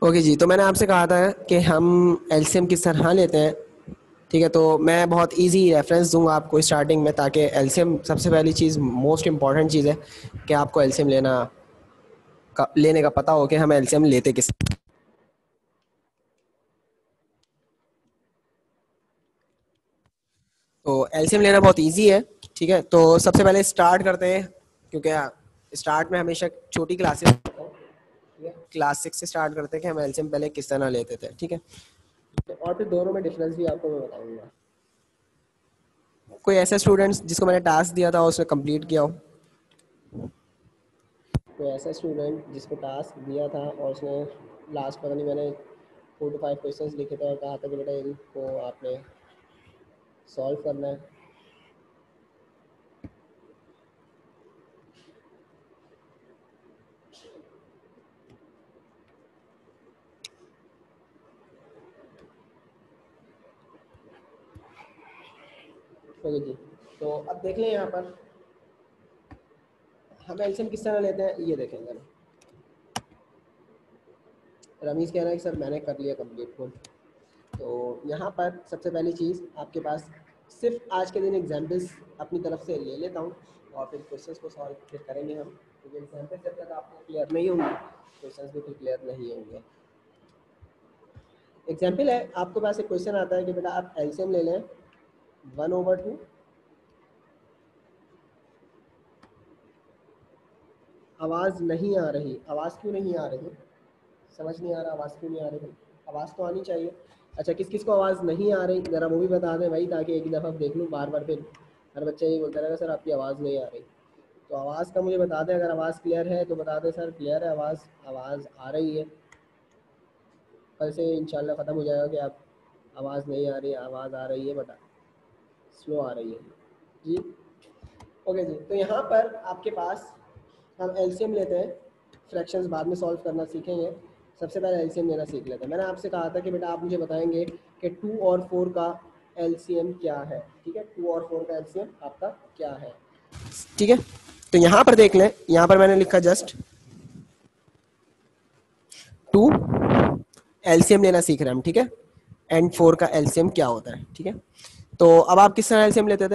Okay जी, तो मैंने आपसे कहा था कि हम एलसीएम किस तरह लेते हैं। ठीक है, तो मैं बहुत इजी रेफरेंस दूंगा आपको स्टार्टिंग में, ताकि एलसीएम सबसे पहली चीज़, मोस्ट इम्पॉर्टेंट चीज़ है कि आपको एलसीएम लेने का पता हो कि हम एलसीएम लेते किस। तो एलसीएम लेना बहुत इजी है। ठीक है, तो सबसे पहले स्टार्ट करते हैं, क्योंकि स्टार्ट में हमेशा छोटी क्लासेस, क्लास 6 से स्टार्ट करते हैं कि हम एलसीएम पहले किस तरह लेते थे। ठीक है, तो और फिर दोनों में डिफरेंस भी आपको मैं बताऊंगा। कोई ऐसा स्टूडेंट्स जिसको मैंने टास्क दिया था उसने कंप्लीट किया हो? कोई ऐसा स्टूडेंट जिसको टास्क दिया था और उसने लास्ट, पता नहीं, मैंने 4 to 5 क्वेश्चंस लिखे थे और कहा था कि बेटा इनको आपने सॉल्व करना है। ओके जी, तो अब देख लें यहाँ पर हम एलसीएम किस तरह लेते हैं, ये देखेंगे। रमीज कह रहा है कि सर मैंने कर लिया कंप्लीट फुल। तो यहाँ पर सबसे पहली चीज़ आपके पास, सिर्फ आज के दिन एग्जाम्पल्स अपनी तरफ से ले लेता हूँ और फिर क्वेश्चंस को सॉल्व फिर करेंगे हम, क्योंकि एग्जाम्पल जब तक आपको क्लियर नहीं होंगे क्वेश्चंस भी फिर क्लियर नहीं होंगे। एग्जाम्पल है, आपके पास एक क्वेश्चन आता है कि बेटा आप एलसीएम ले लें 1/2। आवाज़ नहीं आ रही, आवाज़ क्यों नहीं आ रही? समझ नहीं आ रहा आवाज़ क्यों नहीं आ रही? आवाज़ तो आनी चाहिए। अच्छा, किस किस को आवाज़ नहीं आ रही ज़रा वो भी बता दें भाई, ताकि एक ही दफ़ा देख लूँ, बार बार फिर हर बच्चा ये बोलता रहेगा सर आपकी आवाज़ नहीं आ रही। तो आवाज़ का मुझे बता दें, अगर आवाज़ क्लियर है तो बता दें सर क्लियर है आवाज़, आवाज़ आ रही है। कल से इंशाल्लाह ख़त्म हो जाएगा कि आप आवाज़ नहीं आ रही, आवाज़ आ रही है बता, स्लो आ रही है जी। ओके जी, तो यहाँ पर आपके पास हम एलसीएम लेते हैं, फ्रैक्शंस बाद में सॉल्व करना सीखेंगे। सबसे पहले एलसीएम लेना सीख लेते हैं। मैंने आपसे कहा था कि बेटा आप मुझे बताएंगे कि 2 और 4 का एलसीएम क्या है। ठीक है, 2 और 4 का एलसीएम आपका क्या है? ठीक है, तो यहाँ पर देख लें, यहाँ पर मैंने लिखा जस्ट 2 एलसीएम लेना सीख रहे हैं हम। ठीक है, एंड 4 का एलसीएम क्या होता है। ठीक है, तो अब आप किस तरह एलसीएम लेते थे?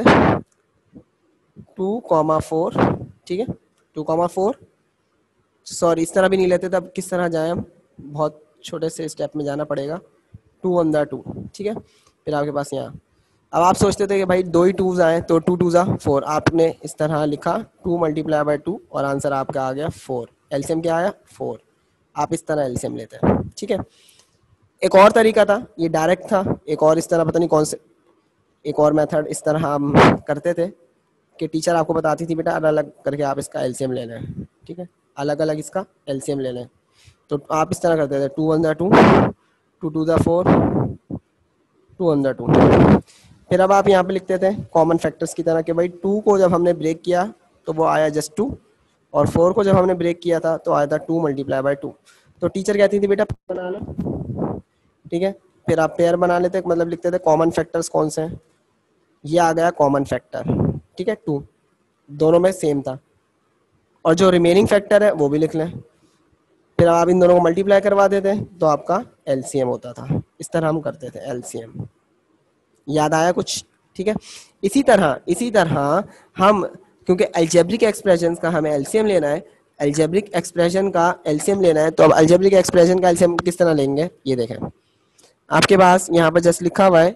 2,4। ठीक है, 2,4, सॉरी इस तरह भी नहीं लेते, तब किस तरह जाएं हम? बहुत छोटे से स्टेप में जाना पड़ेगा। 2 × 2। ठीक है, फिर आपके पास यहाँ, अब आप सोचते थे कि भाई दो ही टूज आए तो 2 × 2 = 4, आपने इस तरह लिखा 2 × 2 और आंसर आपका आ गया 4। एलसीएम क्या आया? 4। आप इस तरह एलसीएम लेते हैं। ठीक है, एक और तरीका था, ये डायरेक्ट था, एक और इस तरह पता नहीं कौन से, एक और मेथड इस तरह हम करते थे कि टीचर आपको बताती थी बेटा अलग अलग करके आप इसका एलसीएम ले लें। ठीक है, अलग अलग इसका एलसीएम ले लें। तो आप इस तरह करते थे 2 × 2, 2 × 4, 2 × 2। फिर अब आप यहाँ पे लिखते थे कॉमन फैक्टर्स की तरह कि भाई 2 को जब हमने ब्रेक किया तो वो आया जस्ट 2, और 4 को जब हमने ब्रेक किया था तो आया था 2 × 2। तो टीचर कहती थी बेटा बना लो। ठीक है, फिर आप पेयर बना लेते, मतलब लिखते थे कॉमन फैक्टर्स कौन से हैं। ये आ गया कॉमन फैक्टर। ठीक है, 2 दोनों में सेम था, और जो रिमेनिंग फैक्टर है वो भी लिख लें। फिर आप इन दोनों को मल्टीप्लाई करवा देते तो आपका एलसीएम होता था। इस तरह हम करते थे एलसीएम। याद आया कुछ? ठीक है, इसी तरह हम, क्योंकि अलजेब्रिक एक्सप्रेशन का हमें एलसीएम लेना है, अलजेब्रिक एक्सप्रेशन का एलसीएम लेना है, तो अब अलजेब्रिक एक्सप्रेशन का एलसीएम किस तरह लेंगे ये देखें। आपके पास यहाँ पर जस्ट लिखा हुआ है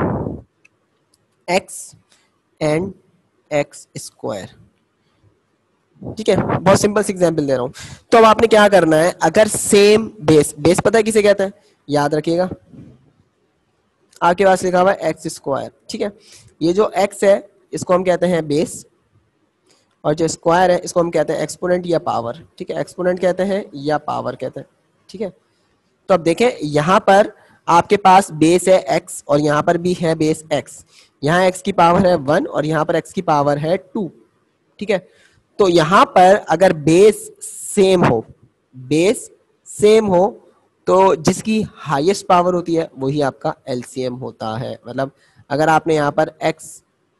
एक्स एंड x²। ठीक है, बहुत सिंपल सी एग्जांपल दे रहा हूँ। तो अब आपने क्या करना है, अगर सेम बेस, बेस पता है किसे कहते हैं? याद रखिएगा, आपके पास लिखा हुआ है x²। ठीक है, ये जो x है इसको हम कहते हैं बेस, और जो स्क्वायर है इसको हम कहते हैं एक्सपोनेंट या पावर। ठीक है, एक्सपोनेंट कहते हैं या पावर कहते हैं। ठीक है, तो अब देखें यहाँ पर आपके पास बेस है x और यहाँ पर भी है बेस x। यहाँ x की पावर है 1 और यहाँ पर x की पावर है 2। ठीक है, तो यहाँ पर अगर बेस सेम हो, बेस सेम हो, तो जिसकी हाईएस्ट पावर होती है वही आपका एलसीएम होता है। मतलब अगर आपने यहाँ पर x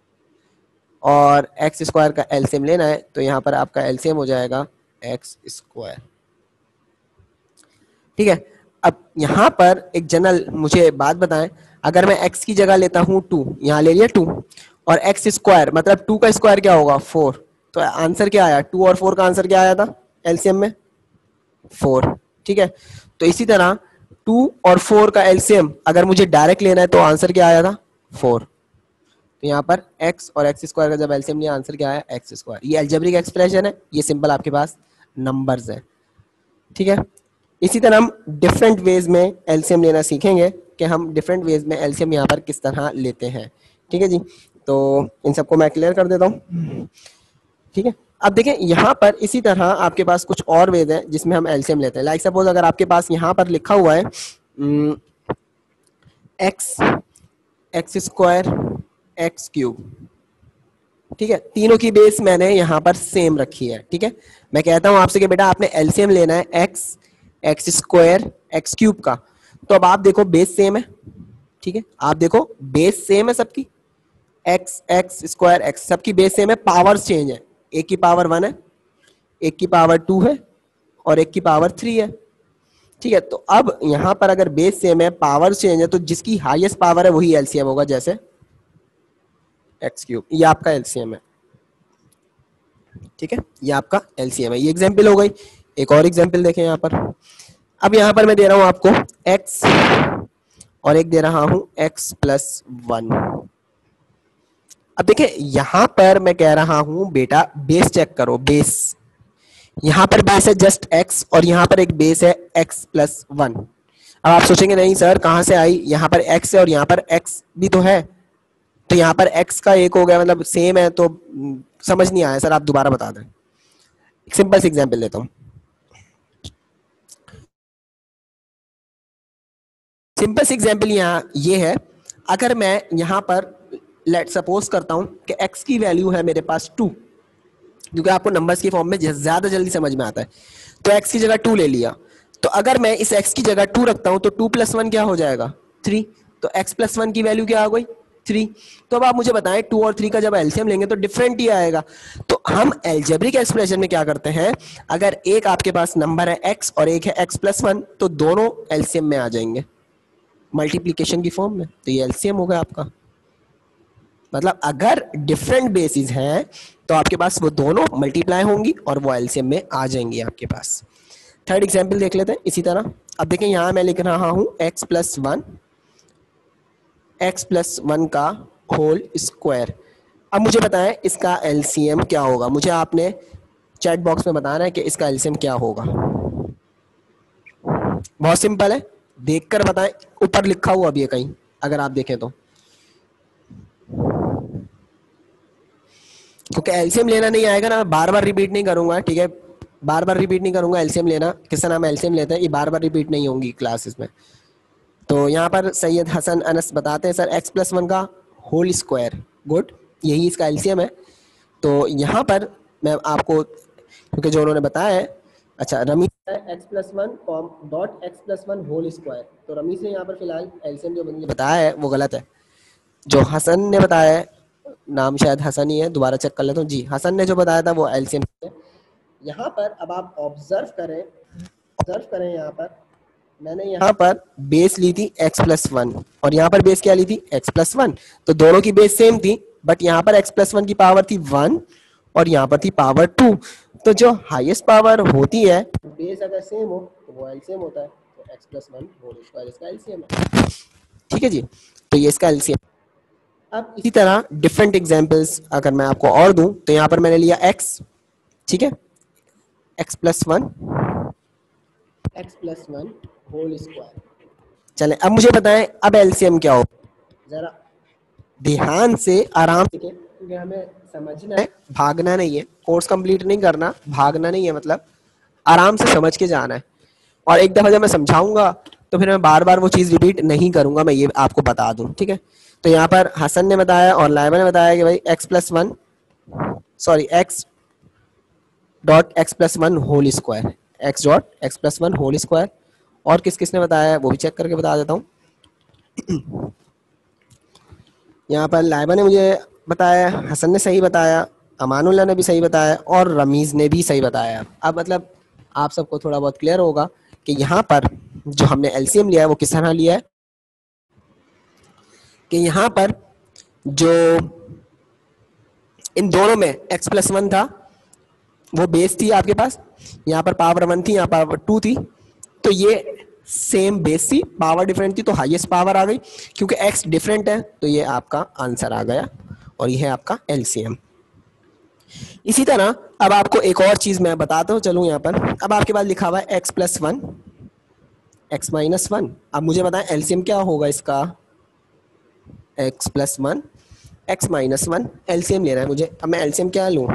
और x² का एलसीएम लेना है तो यहाँ पर आपका एलसीएम हो जाएगा x²। ठीक है, अब यहाँ पर एक जनरल मुझे बात बताएं, अगर मैं x की जगह लेता हूँ 2, यहाँ ले लिया 2, और x स्क्वायर मतलब 2 का स्क्वायर क्या होगा 4, तो आंसर क्या आया 2 और 4 का आंसर क्या आया था एलसीएम में 4। ठीक है, तो इसी तरह 2 और 4 का एलसीएम अगर मुझे डायरेक्ट लेना है तो आंसर क्या आया था 4। तो यहाँ पर x और x स्क्वायर का जब एलसीएम लिया आंसर क्या आया एक्स स्क्वायर। ये अलजेब्रिक एक्सप्रेशन है, ये सिंपल आपके पास नंबर्स है। ठीक है, इसी तरह हम डिफरेंट वेज में एलसीएम लेना सीखेंगे कि हम डिफरेंट वेज में एलसीएम यहाँ पर किस तरह लेते हैं। ठीक है जी, तो इन सबको मैं क्लियर कर देता हूँ। ठीक है, अब देखें यहाँ पर इसी तरह आपके पास कुछ और वेज है जिसमें हम एलसीएम लेते हैं। लाइक सपोज अगर आपके पास यहाँ पर लिखा हुआ है x x square x cube, ठीक है, तीनों की बेस मैंने यहाँ पर सेम रखी है। ठीक है, मैं कहता हूँ आपसे कि बेटा आपने एलसीएम लेना है x x square x cube का, तो अब आप देखो बेस सेम है। ठीक है, आप देखो बेस सेम है सबकी, एक्स एक्स स्क्वायर एक्स सबकी बेस सेम है, पावर्स चेंज है, एक की पावर 1 है, एक की पावर 2 है और एक की पावर 3 है। ठीक है, तो अब यहां पर अगर बेस सेम है पावर चेंज है तो जिसकी हाईएस्ट पावर है वही एलसीएम होगा, जैसे एक्स क्यूब, ये आपका एलसीएम है। ठीक है, ये आपका एलसीएम है। ये एग्जांपल हो गई। एक और एग्जांपल देखें यहाँ पर। अब यहाँ पर मैं दे रहा हूं आपको x और एक दे रहा हूं x प्लस 1। अब देखिए यहां पर मैं कह रहा हूं बेटा बेस चेक करो, बेस यहां पर बेस है जस्ट x और यहां पर एक बेस है x प्लस 1। अब आप सोचेंगे नहीं सर कहां से आई, यहां पर x है और यहां पर x भी तो है, तो यहां पर x का एक हो गया मतलब सेम है, तो समझ नहीं आया सर, आप दोबारा बता दें। एक सिंपल सी एग्जांपल लेता हूं। सिंपल सी एग्जांपल यहाँ ये है, अगर मैं यहाँ पर लेट सपोज करता हूँ कि x की वैल्यू है मेरे पास 2, क्योंकि आपको नंबर्स की फॉर्म में ज्यादा जल्दी समझ में आता है, तो x की जगह 2 ले लिया। तो अगर मैं इस x की जगह 2 रखता हूँ तो 2 प्लस 1 क्या हो जाएगा 3, तो x प्लस 1 की वैल्यू क्या आ गई 3। तो अब आप मुझे बताएं 2 और 3 का जब एलसीएम लेंगे तो डिफरेंट ही आएगा। तो हम एल्जेब्रिक एक्सप्रेशन में क्या करते हैं, अगर एक आपके पास नंबर है x और एक है x प्लस 1 तो दोनों एलसीएम में आ जाएंगे मल्टीप्लीकेशन की फॉर्म में, तो ये एलसीएम होगा आपका। मतलब अगर डिफरेंट बेसिस हैं तो आपके पास वो दोनों मल्टीप्लाई होंगी और वो एलसीएम में आ जाएंगी आपके पास। थर्ड एग्जांपल देख लेते हैं इसी तरह। अब देखें यहां मैं लिख रहा हूं x प्लस 1 का होल स्क्वायर। अब मुझे बताएं इसका एलसीएम क्या होगा, मुझे आपने चैट बॉक्स में बताना है कि इसका एलसीएम क्या होगा। बहुत सिंपल है, देखकर बताएं, ऊपर लिखा हुआ भी है कहीं अगर आप देखें तो, क्योंकि एलसीएम लेना नहीं आएगा ना, मैं बार बार रिपीट नहीं करूंगा। ठीक है, बार बार रिपीट नहीं करूंगा एलसीएम लेना, किस नाम एलसीएम लेते हैं, ये बार बार रिपीट नहीं होंगी क्लासेस में। तो यहाँ पर सैयद हसन अनस बताते हैं सर x प्लस 1 का होल स्क्वायर, गुड, यही इसका एलसीएम है। तो यहाँ पर मैं आपको, क्योंकि जो उन्होंने बताया है, अच्छा रमीज है x plus 1 dot x plus 1 whole square, तो रमीज ने यहाँ पर फिलहाल एलसीएम जो मैंने बताया है वो गलत है। जो हसन ने बताया है, नाम शायद हसन ही है, दोबारा चेक कर लेता हूँ जी, हसन ने जो बताया था वो एलसीएम है। यहाँ पर अब आप ऑब्जर्व करें यहाँ पर मैंने यहाँ पर बेस ली थी x प्लस 1 और यहाँ पर बेस क्या ली थी x प्लस 1, तो दोनों की बेस सेम थी, बट यहाँ पर x प्लस 1 की पावर थी 1 और यहाँ पर थी पावर 2। तो जो हाईएस्ट पावर होती है बेस अगर सेम हो तो वो एलसीएम होता है, तो x प्लस 1 होल स्क्वायर इसका एलसीएम है। ठीक है जी, तो ये इसका एलसीएम। अब इसी तरह डिफरेंट एग्जांपल्स अगर मैं आपको और दूं तो यहाँ पर मैंने लिया x, ठीक है, x प्लस 1 होल स्क्वायर। चले अब मुझे बताएं अब एलसीएम क्या हो, जरा ध्यान से आराम से, क्योंकि हमें समझना है, भागना नहीं है, कोर्स कंप्लीट नहीं करना, भागना नहीं है, मतलब आराम से समझ के जाना है। और एक दफा जब मैं समझाऊंगा तो फिर मैं बार बार वो चीज रिपीट नहीं करूंगा, मैं ये आपको बता दूं। ठीक है, तो यहाँ पर हसन ने बताया और लाइबा ने बताया कि भाई x dot x plus 1 whole square, x dot x plus 1 whole square. और किस किसने बताया है वो भी चेक करके बता देता हूँ। यहाँ पर लाइबा ने मुझे बताया, हसन ने सही बताया, अमानुल्लाह ने भी सही बताया और रमीज़ ने भी सही बताया। अब मतलब आप सबको थोड़ा बहुत क्लियर होगा कि यहाँ पर जो हमने एलसीएम लिया है वो किस तरह लिया है कि यहाँ पर जो इन दोनों में x प्लस वन था वो बेस थी आपके पास, यहाँ पर पावर वन थी, यहाँ पावर टू थी, तो ये सेम बेस थी, पावर डिफरेंट थी तो हाईएस्ट पावर आ गई, क्योंकि x डिफरेंट है तो ये आपका आंसर आ गया और ये है आपका एलसीएम। इसी तरह अब आपको एक और चीज मैं बताता हूँ, चलूँ यहाँ पर। अब आपके पास लिखा हुआ है x plus one, x minus one. अब मुझे बताएं एलसीएम क्या होगा इसका, x plus one, x minus one, LCM लेना है मुझे। अब मैं एलसीएम क्या लूँ,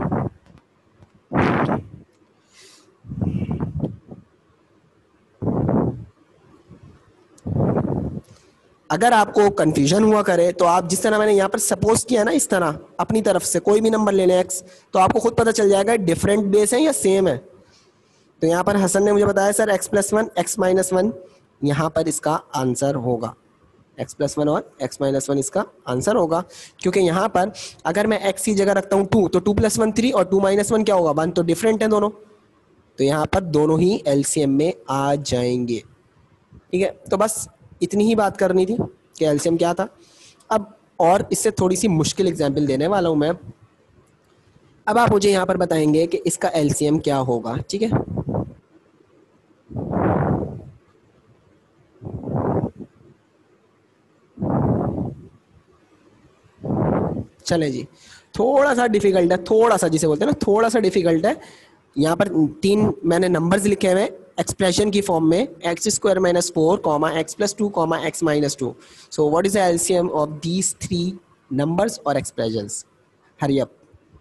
अगर आपको कंफ्यूजन हुआ करे तो आप जिस तरह मैंने यहाँ पर सपोज किया ना, इस तरह अपनी तरफ से कोई भी नंबर ले लें x, तो आपको खुद पता चल जाएगा डिफरेंट बेस है या सेम है। तो यहाँ पर हसन ने मुझे बताया sir x plus one, x minus one, यहाँ पर इसका आंसर होगा x प्लस वन और x माइनस वन इसका आंसर होगा, क्योंकि यहाँ पर अगर मैं x की जगह रखता हूँ टू, तो टू प्लस वन थ्री और टू माइनस वन क्या होगा, वन, तो डिफरेंट है दोनों, तो यहाँ पर दोनों ही एलसीएम में आ जाएंगे। ठीक है, तो बस इतनी ही बात करनी थी कि एलसीएम क्या था। अब और इससे थोड़ी सी मुश्किल एग्जाम्पल देने वाला हूँ मैं। अब आप मुझे यहाँ पर बताएंगे कि इसका एलसीएम क्या होगा। ठीक है, चले जी, थोड़ा सा डिफिकल्ट है, थोड़ा सा जिसे बोलते हैं ना, थोड़ा सा डिफिकल्ट है। यहाँ पर तीन मैंने नंबर्स लिखे हुए हैं एक्सप्रेशन की फॉर्म में, x square minus four comma x plus two comma x minus two. So what is the LCM of these three numbers और एक्सप्रेशंस, हरी अप।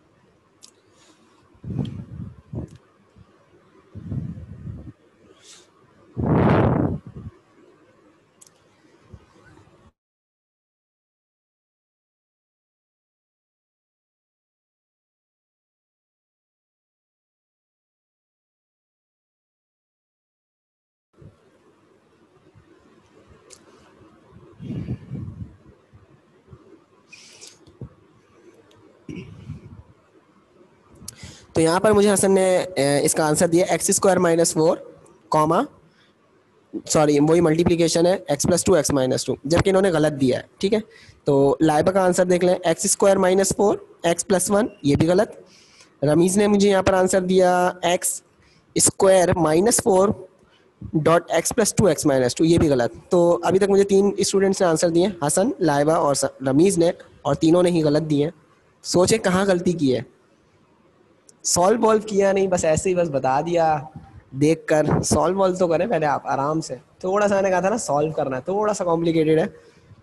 तो यहाँ पर मुझे हसन ने इसका आंसर दिया x square minus four comma, sorry वही multiplication है x plus two x minus two, जबकि इन्होंने गलत दिया है। ठीक है, तो लाइबा का आंसर देख लें, x square minus four x plus one, ये भी गलत। रमीज ने मुझे यहाँ पर आंसर दिया x square minus four dot x plus two x minus two, ये भी गलत। तो अभी तक मुझे तीन स्टूडेंट्स ने आंसर दिए, हसन, लाइबा और रमीज ने, और तीनों ने ही गलत दिए। सोचे कहाँ गलती की है, सॉल्व वॉल्व किया नहीं, बस ऐसे ही बस बता दिया देख कर। सॉल्व वॉल्व तो करें पहले आप आराम से, थोड़ा सा मैंने कहा था ना सॉल्व करना है, थोड़ा सा कॉम्प्लिकेटेड है।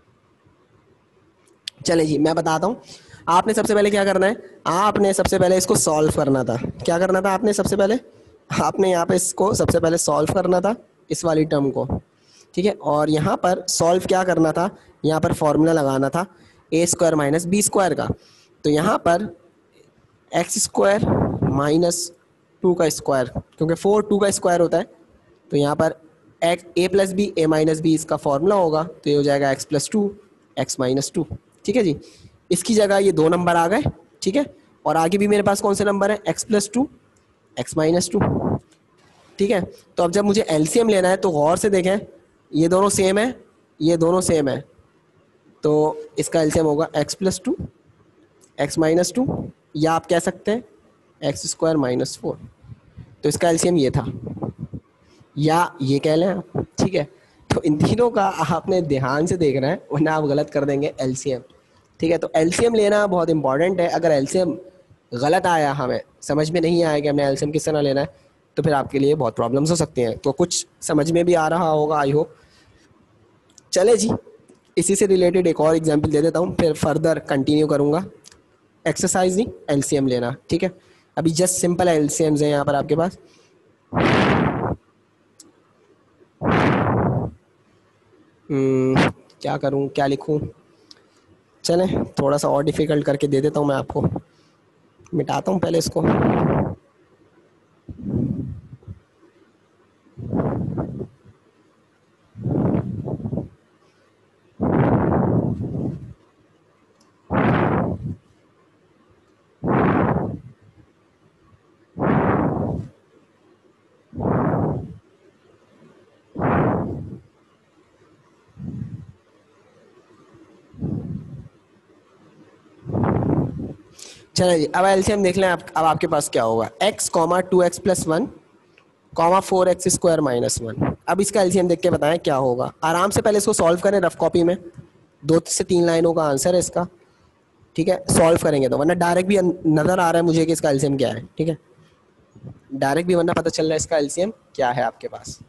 चले जी मैं बताता हूँ, आपने सबसे पहले क्या करना है, आपने सबसे पहले इसको सॉल्व करना था। क्या करना था आपने सबसे पहले, आपने यहाँ पे इसको सबसे पहले सॉल्व करना था, इस वाली टर्म को। ठीक है, और यहाँ पर सॉल्व क्या करना था, यहाँ पर फॉर्मूला लगाना था a square minus b square का। तो यहाँ पर एक्स स्क्वायर माइनस टू का स्क्वायर, क्योंकि फोर टू का स्क्वायर होता है, तो यहाँ पर x a plus b, a minus b इसका फॉर्मूला होगा, तो ये हो जाएगा x plus two x minus two. ठीक है जी, इसकी जगह ये दो नंबर आ गए। ठीक है, और आगे भी मेरे पास कौन से नंबर है, x plus two x minus two. ठीक है, तो अब जब मुझे एलसीएम लेना है तो गौर से देखें, ये दोनों सेम है, ये दोनों सेम है, तो इसका एलसीएम होगा x plus two x minus two, या आप कह सकते हैं एक्स स्क्वायर माइनस फोर। तो इसका एलसीएम ये था, या ये कह लें आप। ठीक है, तो इन तीनों का आपने ध्यान से देखना है, वरना आप गलत कर देंगे एलसीएम। ठीक है, तो एलसीएम लेना बहुत इंपॉर्टेंट है। अगर एलसीएम गलत आया, हमें समझ में नहीं आया कि हमने एलसीएम किस तरह लेना है, तो फिर आपके लिए बहुत प्रॉब्लम्स हो सकती हैं। तो कुछ समझ में भी आ रहा होगा आई होप। चले जी, इसी से रिलेटेड एक और एग्जांपल दे देता हूँ, फिर फर्दर कंटिन्यू करूँगा। एक्सरसाइज नहीं, एलसीएम लेना। ठीक है, अभी जस्ट सिंपल एलसीएम्स हैं यहाँ पर आपके पास। क्या करूँ, क्या लिखूँ, चलें थोड़ा सा और डिफिकल्ट करके दे देता हूँ मैं आपको। मिटाता हूँ पहले इसको। चलो जी, अब एलसीएम देख लें आप। अब आपके पास क्या होगा, x comma 2x plus 1 comma 4x² minus 1। अब इसका एलसीएम देख के बताएं क्या होगा। आराम से पहले इसको सॉल्व करें रफ कॉपी में, 2 से 3 लाइनों का आंसर है इसका। ठीक है, सॉल्व करेंगे तो, वरना डायरेक्ट भी नजर आ रहा है मुझे कि इसका एलसीएम क्या है। ठीक है, डायरेक्ट भी वरना पता चल रहा है इसका एलसीएम क्या है आपके पास।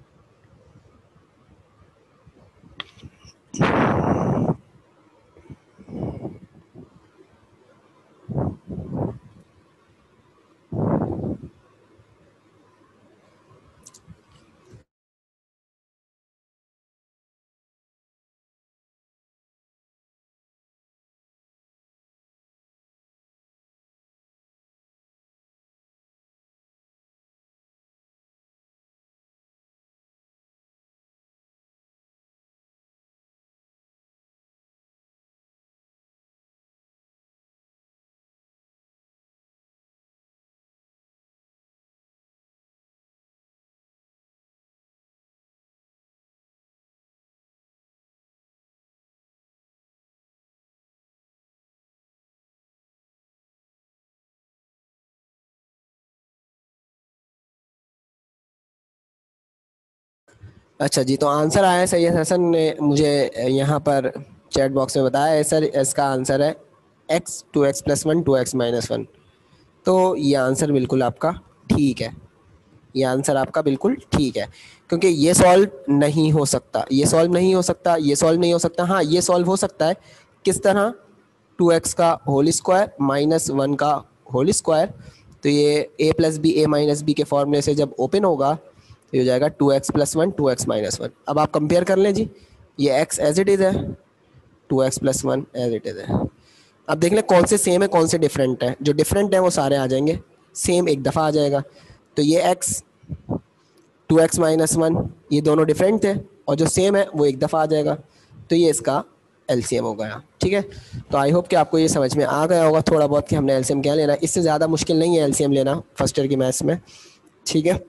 अच्छा जी, तो आंसर आया सैयद हसन ने मुझे यहाँ पर चैट बॉक्स में बताया है सर, इसका आंसर है x 2x plus 1 2x minus 1। तो ये आंसर बिल्कुल आपका ठीक है, ये आंसर आपका बिल्कुल ठीक है, क्योंकि ये सॉल्व नहीं हो सकता, ये सॉल्व नहीं हो सकता, ये सॉल्व नहीं हो सकता। हाँ, ये सॉल्व हो सकता है। किस तरह, 2x का होल स्क्वायर माइनस 1 का होल स्क्वायर। तो ये a plus b a minus b के फॉर्मूले से जब ओपन होगा तो ये हो जाएगा 2x प्लस 1 2x माइनस 1। अब आप कंपेयर कर लें जी, ये x एज इट इज़ है, 2x plus 1 as it is है। अब देख लें कौन से सेम है कौन से डिफरेंट है। जो डिफरेंट है वो सारे आ जाएंगे, सेम एक दफ़ा आ जाएगा। तो ये x 2x माइनस 1 ये दोनों डिफरेंट थे, और जो सेम है वो एक दफ़ा आ जाएगा। तो ये इसका एलसीएम हो गया। ठीक है, तो आई होप कि आपको ये समझ में आ गया होगा थोड़ा बहुत कि हमने एलसीएम क्या लेना है। इससे ज़्यादा मुश्किल नहीं है एलसीएम लेना फर्स्ट ईयर की मैथ्स में। ठीक है,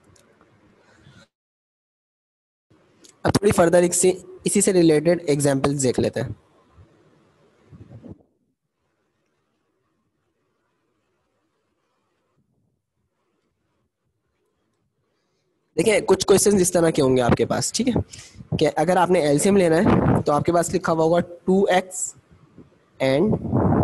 अब थोड़ी फर्दर इसी से रिलेटेड एग्जाम्पल्स देख लेते हैं। देखिए, कुछ क्वेश्चंस इस तरह के होंगे आपके पास। ठीक है, कि अगर आपने एलसीएम लेना है तो आपके पास लिखा हुआ होगा 2x एंड,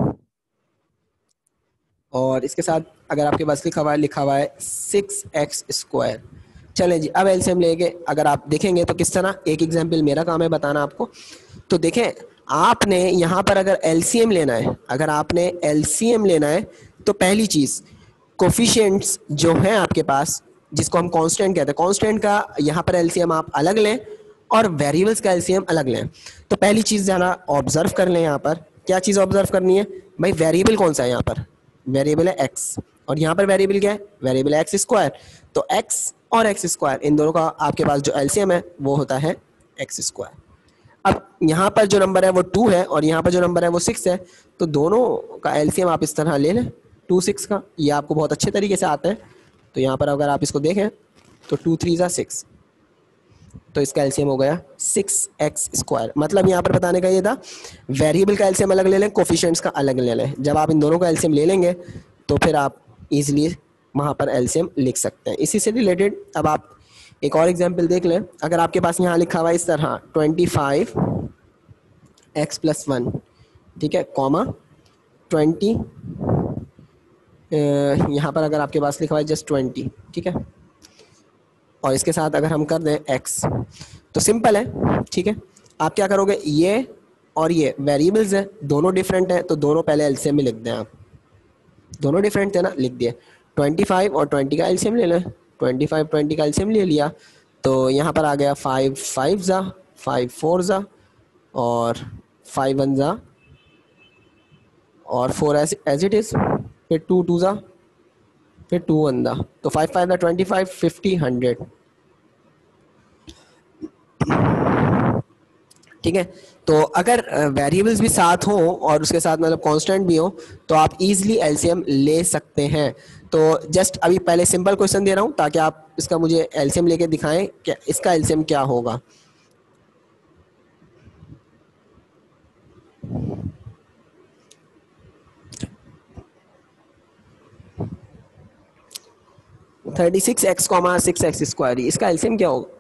और इसके साथ अगर आपके पास लिखा हुआ है 6x²। चलें जी, अब एलसीएम लेके अगर आप देखेंगे तो किस तरह, एक एग्जांपल मेरा काम है बताना आपको। तो देखें, आपने यहाँ पर अगर एलसीएम लेना है, अगर आपने एलसीएम लेना है तो पहली चीज़, कोफिशिएंट्स जो हैं आपके पास, जिसको हम कांस्टेंट कहते हैं, कांस्टेंट का यहाँ पर एलसीएम आप अलग लें और वेरिएबल्स का एलसीएम अलग लें। तो पहली चीज़ ज़रा ऑब्जर्व कर लें, यहाँ पर क्या चीज़ ऑब्जर्व करनी है भाई, वेरिएबल कौन सा है यहाँ पर, वेरिएबल है एक्स, और यहाँ पर वेरिएबल क्या है, वेरिएबल है x²। तो x और x² इन दोनों का आपके पास जो एलसीएम है वो होता है x²। अब यहाँ पर जो नंबर है वो 2 है और यहाँ पर जो नंबर है वो 6 है, तो दोनों का एलसीएम आप इस तरह ले लें 2 6 का, ये आपको बहुत अच्छे तरीके से आता है। तो यहाँ पर अगर आप इसको देखें तो 2 3 ज़ा 6, तो इसका एलसीएम हो गया 6x²। मतलब यहाँ पर बताने का ये था, वेरिएबल का एलसीएम अलग ले लें, कोफिशिएंट्स का अलग ले लें। जब आप इन दोनों का एलसीएम ले लेंगे तो फिर आप इजीली वहाँ पर एलसीएम लिख सकते हैं। इसी से रिलेटेड अब आप एक और एग्जांपल देख लें। अगर आपके पास यहाँ लिखा हुआ है इस तरह 25x प्लस 1, ठीक है, कॉमा 20, यहाँ पर अगर आपके पास लिखा हुआ है जस्ट 20, ठीक है, और इसके साथ अगर हम कर दें x, तो सिंपल है। ठीक है, आप क्या करोगे, ये और ये वेरिएबल्स हैं, दोनों डिफरेंट हैं, तो दोनों पहले एलसीएम में लिख दें आप। दोनों डिफरेंट थे ना, लिख दिए। 25 और 20 का एलसीएम ले लें, 25 20 का एलसीएम ले लिया, तो यहाँ पर आ गया 5 5 ज़ा, 5 4 ज़ा, और 5 1 ज़ा, और 4 एज इट इज़, फिर 2 2 ज़ा, फिर 2 1 ज़ा, तो 5 5 ज़ा 25, 50 100। ठीक है, तो अगर वेरिएबल्स भी साथ हों और उसके साथ मतलब कांस्टेंट भी हो तो आप इजीली एलसीएम ले सकते हैं। तो जस्ट अभी पहले सिंपल क्वेश्चन दे रहा हूं ताकि आप इसका मुझे एलसीएम लेके दिखाएं कि इसका एलसीएम क्या होगा। 36x कॉमा 6x स्क्वायर, इसका एलसीएम क्या होगा?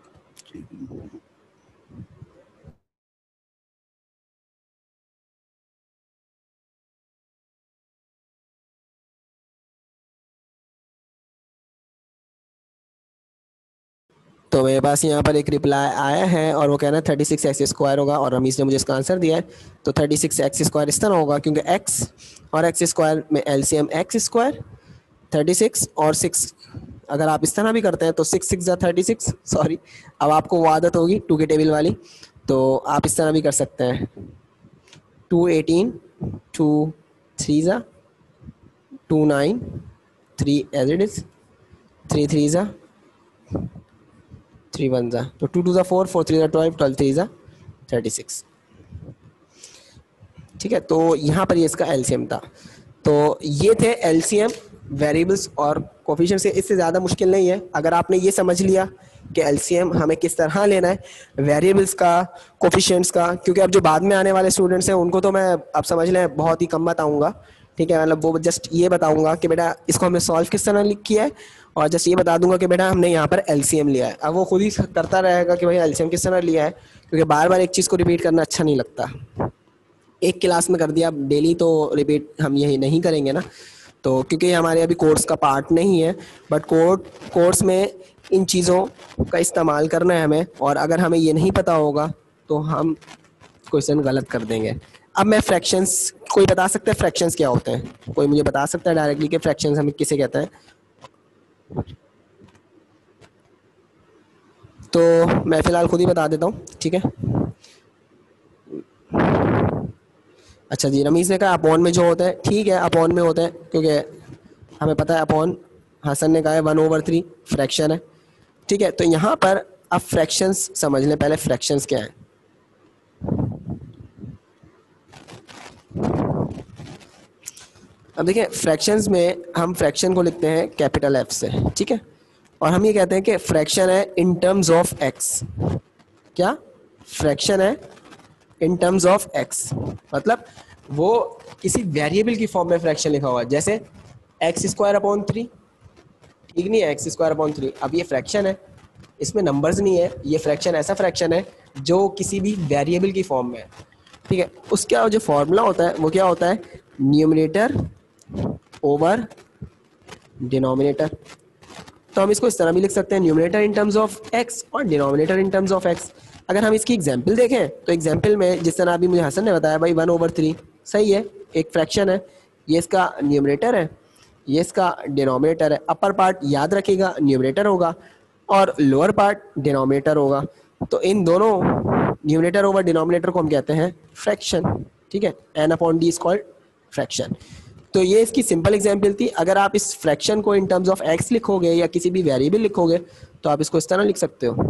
तो मेरे पास यहाँ पर एक रिप्लाई आया है और वो कहना है 36x स्क्वायर होगा, और रमीज ने मुझे इसका आंसर दिया है। तो 36x स्क्वायर इस तरह होगा, क्योंकि x और x स्क्वायर में एलसीएम x स्क्वायर 36 और 6, अगर आप इस तरह भी करते हैं तो 6 6 जा 36, सॉरी अब आपको वो आदत होगी 2 की टेबल वाली, तो आप इस तरह भी कर सकते हैं 2 18 2 3 जा 2 9 3 एज इट इज 3 3 जा 3 1 जा, तो 2 2 जा 4 4 3 जा 12 12 3 जा 36। ठीक है, तो यहाँ पर ये इसका एलसीएम था। तो ये थे एलसीएम वेरिएबल्स और कोफिशिएंट्स के, इससे ज़्यादा मुश्किल नहीं है। अगर आपने ये समझ लिया कि एलसीएम हमें किस तरह लेना है, वेरिएबल्स का, कोफिशिएंट्स का, क्योंकि अब जो बाद में आने वाले स्टूडेंट्स हैं उनको तो मैं अब समझ लें बहुत ही कम बताऊंगा। ठीक है, मतलब वो जस्ट ये बताऊंगा कि बेटा इसको हमने सॉल्व किस तरह किया है, और जस्ट ये बता दूंगा कि बेटा हमने यहाँ पर एलसीएम लिया है। अब वो खुद ही करता रहेगा कि भाई एलसीएम किस तरह लिया है, क्योंकि बार बार एक चीज़ को रिपीट करना अच्छा नहीं लगता। एक क्लास में कर दिया, डेली तो रिपीट हम यही नहीं करेंगे ना, तो क्योंकि हमारे अभी कोर्स का पार्ट नहीं है, बट कोर्स में इन चीज़ों का इस्तेमाल करना है हमें, और अगर हमें ये नहीं पता होगा तो हम क्वेश्चन गलत कर देंगे। अब मैं फ्रैक्शंस, कोई बता सकता है फ्रैक्शंस क्या होते हैं? कोई मुझे बता सकता है डायरेक्टली कि फ्रैक्शंस हमें किसे कहते हैं? तो मैं फ़िलहाल खुद ही बता देता हूँ, ठीक है। अच्छा जी, रमीज़ ने कहा अपॉन में जो होता है, ठीक है अपॉन में होता है, क्योंकि हमें पता है अपॉन, हसन ने कहा है 1/3 फ्रैक्शन है। ठीक है, तो यहाँ पर अब फ्रैक्शंस समझ लें, पहले फ्रैक्शंस क्या है। अब देखिए फ्रैक्शंस में हम फ्रैक्शन को लिखते हैं कैपिटल एफ से, ठीक है, और हम ये कहते हैं कि फ्रैक्शन है इन टर्म्स ऑफ एक्स। क्या फ्रैक्शन है? इन टर्म्स ऑफ एक्स, मतलब वो किसी वेरिएबल की फॉर्म में फ्रैक्शन लिखा हुआ है, जैसे x² 3, ठीक नहीं है, x² 3। अब ये फ्रैक्शन है, इसमें नंबर्स नहीं है, ये फ्रैक्शन ऐसा फ्रैक्शन है जो किसी भी वेरिएबल की फॉर्म में है। ठीक है, उसका जो फॉर्मूला होता है वो क्या होता है? Numerator over denominator. तो हम इसको इस तरह भी लिख सकते हैं, numerator in terms of x और denominator in terms of x. अगर हम इसकी एग्जाम्पल देखें तो एग्जाम्पल में जिस तरह अभी मुझे हसन ने बताया भाई 1/3 सही है, एक फ्रैक्शन है, ये इसका न्यूमरेटर है, ये इसका डिनोमिनेटर है। अपर पार्ट याद रखिएगा न्यूमरेटर होगा और लोअर पार्ट डिनोमिनेटर होगा, तो इन दोनों न्यूमरेटर ओवर डिनोमिनेटर को हम कहते हैं फ्रैक्शन। ठीक है, n/d इज कॉल्ड फ्रैक्शन। तो ये इसकी सिंपल एग्जांपल थी। अगर आप इस फ्रैक्शन को इन टर्म्स ऑफ x लिखोगे या किसी भी वेरिएबल लिखोगे तो आप इसको इस तरह लिख सकते हो।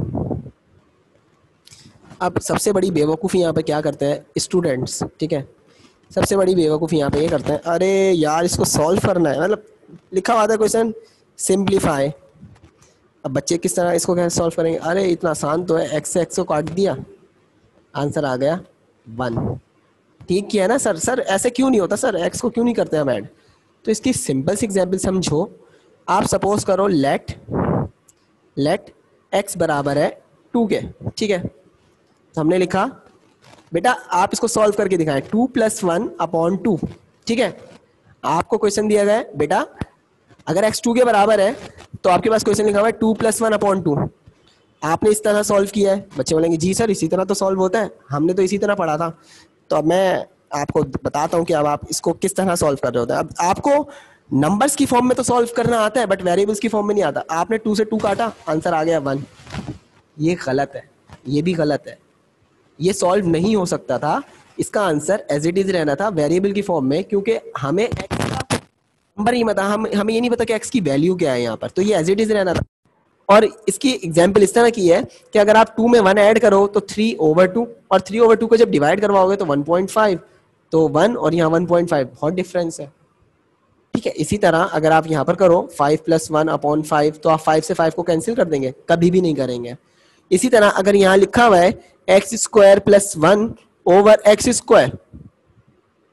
अब सबसे बड़ी बेवकूफ़ी यहाँ पे क्या करते हैं स्टूडेंट्स, ठीक है, सबसे बड़ी बेवकूफ़ी यहाँ पे ये करते हैं, अरे यार इसको सॉल्व करना है, मतलब लिखा हुआ था क्वेश्चन सिंप्लीफाई, अब बच्चे किस तरह इसको कैसे सॉल्व करेंगे? अरे इतना आसान तो है, x से x को काट दिया, आंसर आ गया 1। ठीक किया ना सर? सर ऐसे क्यों नहीं होता सर, x को क्यों नहीं करते हम ऐड? तो इसकी सिंपल सी एग्जांपल समझो। आप सपोज करो लेट x बराबर है 2 के, ठीक है, तो हमने लिखा बेटा आप इसको सॉल्व करके दिखाएं 2 + 1/2। ठीक है, आपको क्वेश्चन दिया गया है बेटा अगर x 2 के बराबर है तो आपके पास क्वेश्चन लिखा हुआ है 2 + 1/2। आपने इस तरह सॉल्व किया है, बच्चे बोलेंगे जी सर इसी तरह तो सॉल्व होता है, हमने तो इसी तरह पढ़ा था। तो अब मैं आपको बताता हूँ कि अब आप इसको किस तरह सॉल्व कर रहे होते हैं। अब आपको नंबर्स की फॉर्म में तो सॉल्व करना आता है बट वेरिएबल्स की फॉर्म में नहीं आता। आपने 2 से 2 काटा, आंसर आ गया 1। ये गलत है, ये भी गलत है, ये सॉल्व नहीं हो सकता था। इसका आंसर एज इट इज रहना था वेरिएबल की फॉर्म में, क्योंकि हमें x का नंबर ही पता, हमें ये नहीं पता कि x की वैल्यू क्या है यहाँ पर, तो ये एज इट इज रहना था। और इसकी एग्जाम्पल इस तरह की है कि अगर आप 2 में 1 ऐड करो तो 3/2, और 3/2 को जब डिवाइड करवाओगे तो 1.5, तो 1 और यहाँ 1.5 बहुत डिफरेंस है। ठीक है, इसी तरह अगर आप यहाँ पर करो 5 + 1/5, तो आप 5 से 5 को कैंसिल कर देंगे, कभी भी नहीं करेंगे। इसी तरह अगर यहाँ लिखा हुआ है x² + 1/x²,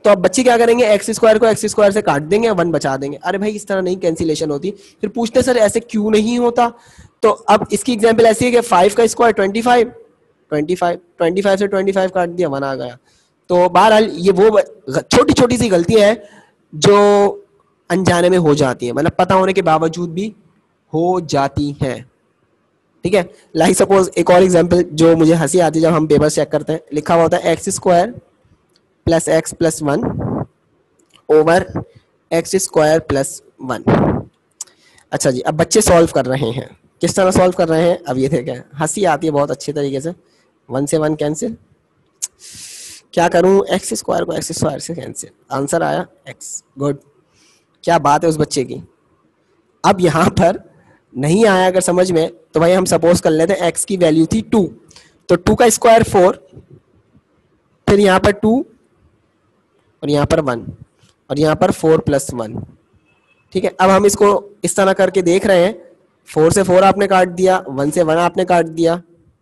तो अब बच्चे क्या करेंगे, एक्स स्क्वायर को एक्स स्क्वायर से काट देंगे, 1 बचा देंगे। अरे भाई इस तरह नहीं कैंसिलेशन होती। फिर पूछते सर ऐसे क्यों नहीं होता। तो अब इसकी एग्जांपल ऐसी है कि 5 का स्क्वायर 25, 25 से 25 काट दिया, 1 आ गया। तो बहरहाल ये वो छोटी छोटी सी गलतियां हैं जो अनजाने में हो जाती है, मतलब पता होने के बावजूद भी हो जाती हैं। ठीक है, लाइक सपोज एक और एग्जांपल जो मुझे हंसी आती है जब हम पेपर चेक करते हैं, लिखा हुआ होता है x square plus x plus 1 over x square plus 1। अच्छा जी, अब बच्चे सॉल्व कर रहे हैं। किस तरह सॉल्व कर रहे हैं, अब ये देखें, हंसी आती है बहुत अच्छे तरीके से। 1 से 1 कैंसिल, क्या करूं, एक्स स्क्वायर को एक्स स्क्वायर से कैंसिल, आंसर आया एक्स। गुड, क्या बात है उस बच्चे की। अब यहां पर नहीं आया अगर समझ में, तो भाई हम सपोज कर लेते हैं एक्स की वैल्यू थी 2, तो 2 का स्क्वायर 4, फिर यहां पर 2 और यहां पर 1 और यहां पर 4 प्लस 1। ठीक है, अब हम इसको इस तरह करके देख रहे हैं, 4 से 4 आपने काट दिया, 1 से 1 आपने काट दिया,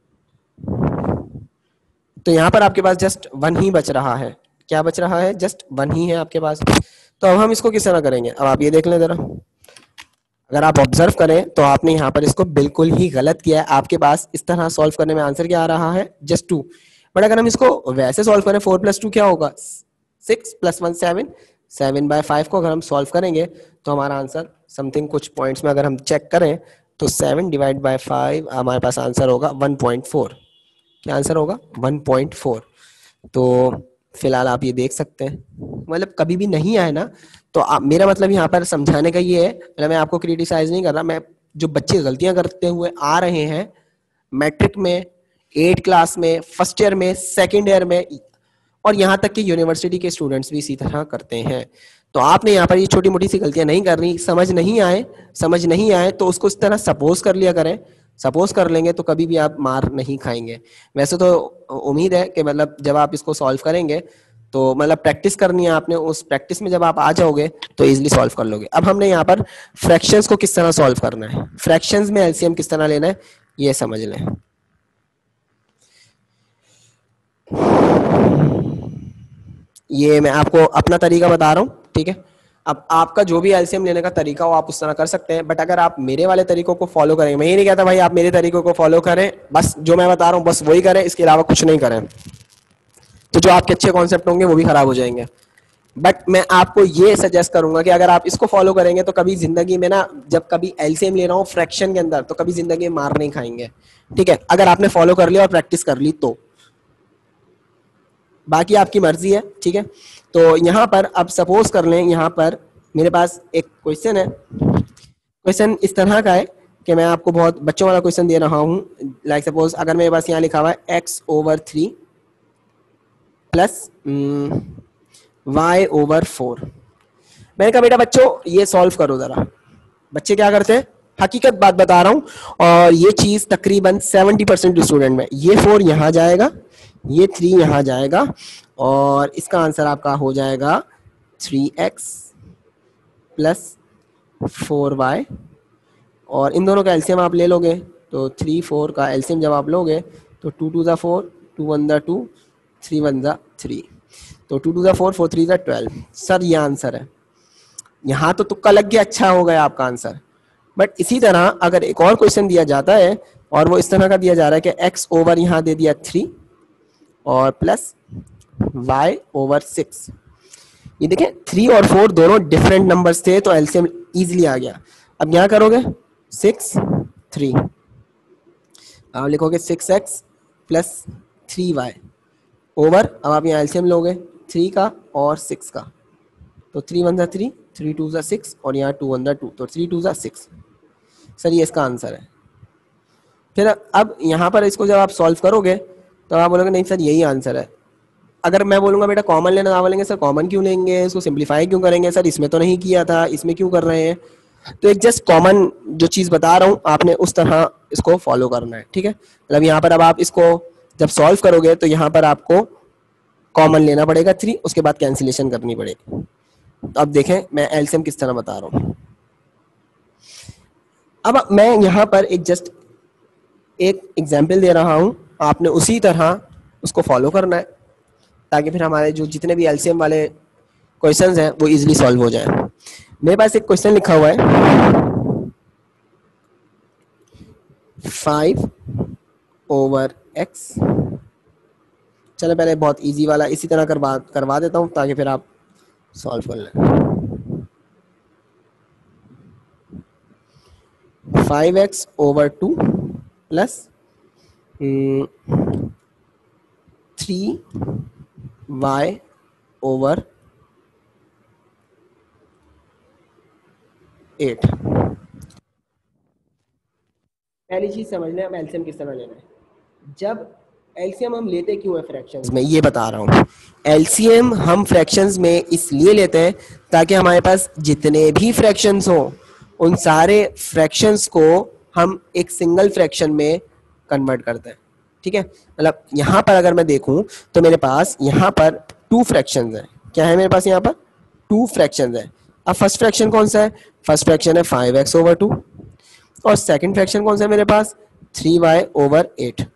तो यहां पर आपके पास जस्ट 1 ही बच रहा है। क्या बच रहा है, जस्ट 1 ही है आपके पास। तो अब हम इसको किस तरह करेंगे, अब आप ये देख लें जरा, अगर आप ऑब्जर्व करें तो आपने यहाँ पर इसको बिल्कुल ही गलत किया है। आपके पास इस तरह सॉल्व करने में आंसर क्या आ रहा है, जस्ट 2। बट अगर हम इसको वैसे सॉल्व करें, 4 प्लस 2 क्या होगा, 6 प्लस 1 7, 7/5 को अगर हम सॉल्व करेंगे तो हमारा आंसर समथिंग कुछ पॉइंट्स में अगर हम चेक करें तो 7 डिवाइड बाय 5 हमारे पास आंसर होगा 1.4। क्या आंसर होगा, 1.4। तो फिलहाल आप ये देख सकते हैं, मतलब कभी भी नहीं आए ना, तो मेरा मतलब यहाँ पर समझाने का ये है, मतलब मैं आपको क्रिटिसाइज नहीं कर रहा, मैं जो बच्चे गलतियां करते हुए आ रहे हैं मैट्रिक में, 8 क्लास में, फर्स्ट ईयर में, सेकेंड ईयर में, और यहाँ तक कि यूनिवर्सिटी के स्टूडेंट्स भी इसी तरह करते हैं। तो आपने यहाँ पर ये छोटी मोटी सी गलतियां नहीं करनी, समझ नहीं आए तो उसको इस तरह सपोज कर लिया करें। सपोज कर लेंगे तो कभी भी आप मार नहीं खाएंगे। वैसे तो उम्मीद है कि मतलब जब आप इसको सॉल्व करेंगे तो मतलब प्रैक्टिस करनी है आपने, उस प्रैक्टिस में जब आप आ जाओगे तो इजीली सॉल्व कर लोगे। अब हमने यहाँ पर फ्रैक्शंस को किस तरह सॉल्व करना है, फ्रैक्शंस में एलसीएम किस तरह लेना है, ये समझ लें। ये मैं आपको अपना तरीका बता रहा हूँ, ठीक है। अब आपका जो भी एलसीएम लेने का तरीका हो आप उस तरह कर सकते हैं, बट अगर आप मेरे वाले तरीकों को फॉलो करेंगे, मैं ये नहीं कहता भाई आप मेरे तरीकों को फॉलो करें, बस जो मैं बता रहा हूँ बस वही करें, इसके अलावा कुछ नहीं करें, तो जो आपके अच्छे कॉन्सेप्ट होंगे वो भी खराब हो जाएंगे। बट मैं आपको ये सजेस्ट करूंगा कि अगर आप इसको फॉलो करेंगे तो कभी जिंदगी में ना, जब कभी एलसीएम ले रहा हूँ फ्रैक्शन के अंदर, तो कभी जिंदगी में मार नहीं खाएंगे, ठीक है, अगर आपने फॉलो कर लिया और प्रैक्टिस कर ली तो। बाकी आपकी मर्जी है, ठीक है। तो यहाँ पर अब सपोज कर लें, यहाँ पर मेरे पास एक क्वेश्चन है, क्वेश्चन इस तरह का है कि मैं आपको बहुत बच्चों वाला क्वेश्चन दे रहा हूँ। लाइक सपोज अगर मेरे पास यहाँ लिखा हुआ है x/3 प्लस y/4। मैंने कहा बेटा बच्चों ये सॉल्व करो जरा। बच्चे क्या करते हैं, हकीकत बात बता रहा हूँ, और ये चीज तकरीबन 70% स्टूडेंट में, ये 4 यहाँ जाएगा, ये 3 यहाँ जाएगा, और इसका आंसर आपका हो जाएगा 3x प्लस 4y, और इन दोनों का एलसीएम आप ले लोगे तो 3 4 का एलसीएम जब आप लोगे तो 2 2 ज़ा 4, 2 1 ज़ा 2, 3 1 ज़ा 3, तो 2 2 ज़ा 4, 4 3 ज़ा 12। सर ये आंसर है, यहाँ तो तुक्का लग गया, अच्छा हो गया आपका आंसर। बट इसी तरह अगर एक और क्वेश्चन दिया जाता है और वो इस तरह का दिया जा रहा है कि x ओवर यहाँ दे दिया 3 और प्लस y/6, ये देखें 3 और 4 दोनों डिफरेंट नंबर्स थे तो एलसीएम इजीली आ गया। अब क्या करोगे, 6 3, आप लिखोगे 6x प्लस 3y ओवर, अब आप यहाँ एलसीएम लोगे 3 का और 6 का, तो 3 1 ज़ा 3, 3 2 ज़ा 6, और यहाँ 2 1 ज़ा 2, तो 3 2 ज़ा 6। सर ये इसका आंसर है। फिर अब यहाँ पर इसको जब आप सॉल्व करोगे तो आप बोलोगे नहीं सर यही आंसर है। अगर मैं बोलूँगा बेटा कॉमन लेना, आप बोलेंगे सर कॉमन क्यों लेंगे, इसको सिंप्लीफाई क्यों करेंगे, सर इसमें तो नहीं किया था, इसमें क्यों कर रहे हैं। तो एक जस्ट कॉमन जो चीज़ बता रहा हूँ आपने उस तरह इसको फॉलो करना है, ठीक है। मतलब यहाँ पर अब आप इसको जब सॉल्व करोगे तो यहाँ पर आपको कॉमन लेना पड़ेगा 3, उसके बाद कैंसिलेशन करनी पड़ेगी। तो अब देखें मैं एलसीएम किस तरह बता रहा हूँ। अब मैं यहाँ पर एक जस्ट एक एग्जाम्पल दे रहा हूँ, आपने उसी तरह उसको फॉलो करना है ताकि फिर हमारे जो जितने भी एलसीएम वाले क्वेश्चंस हैं वो इजीली सॉल्व हो जाए। मेरे पास एक क्वेश्चन लिखा हुआ है 5/x। चलो पहले बहुत इजी वाला इसी तरह करवा देता हूं ताकि फिर आप सॉल्व कर लें। 5x/2 plus 3y/8। पहली चीज समझ लें हम एलसीएम किस तरह लेना है। जब एलसीएम हम लेते क्यों है फ्रैक्शंस में, ये बता रहा हूं। एलसीएम हम फ्रैक्शंस में इसलिए लेते हैं ताकि हमारे पास जितने भी फ्रैक्शंस हो उन सारे फ्रैक्शंस को हम एक सिंगल फ्रैक्शन में कन्वर्ट करते हैं। ठीक है, मतलब यहां पर अगर मैं देखूं तो मेरे पास यहां पर 2 फ्रैक्शंस हैं। क्या है मेरे पास यहां पर 2 फ्रैक्शंस हैं। अब फर्स्ट फ्रैक्शन कौन सा है? फर्स्ट फ्रैक्शन है 5x/2 और सेकंड फ्रैक्शन कौन सा है मेरे पास? 3y/8।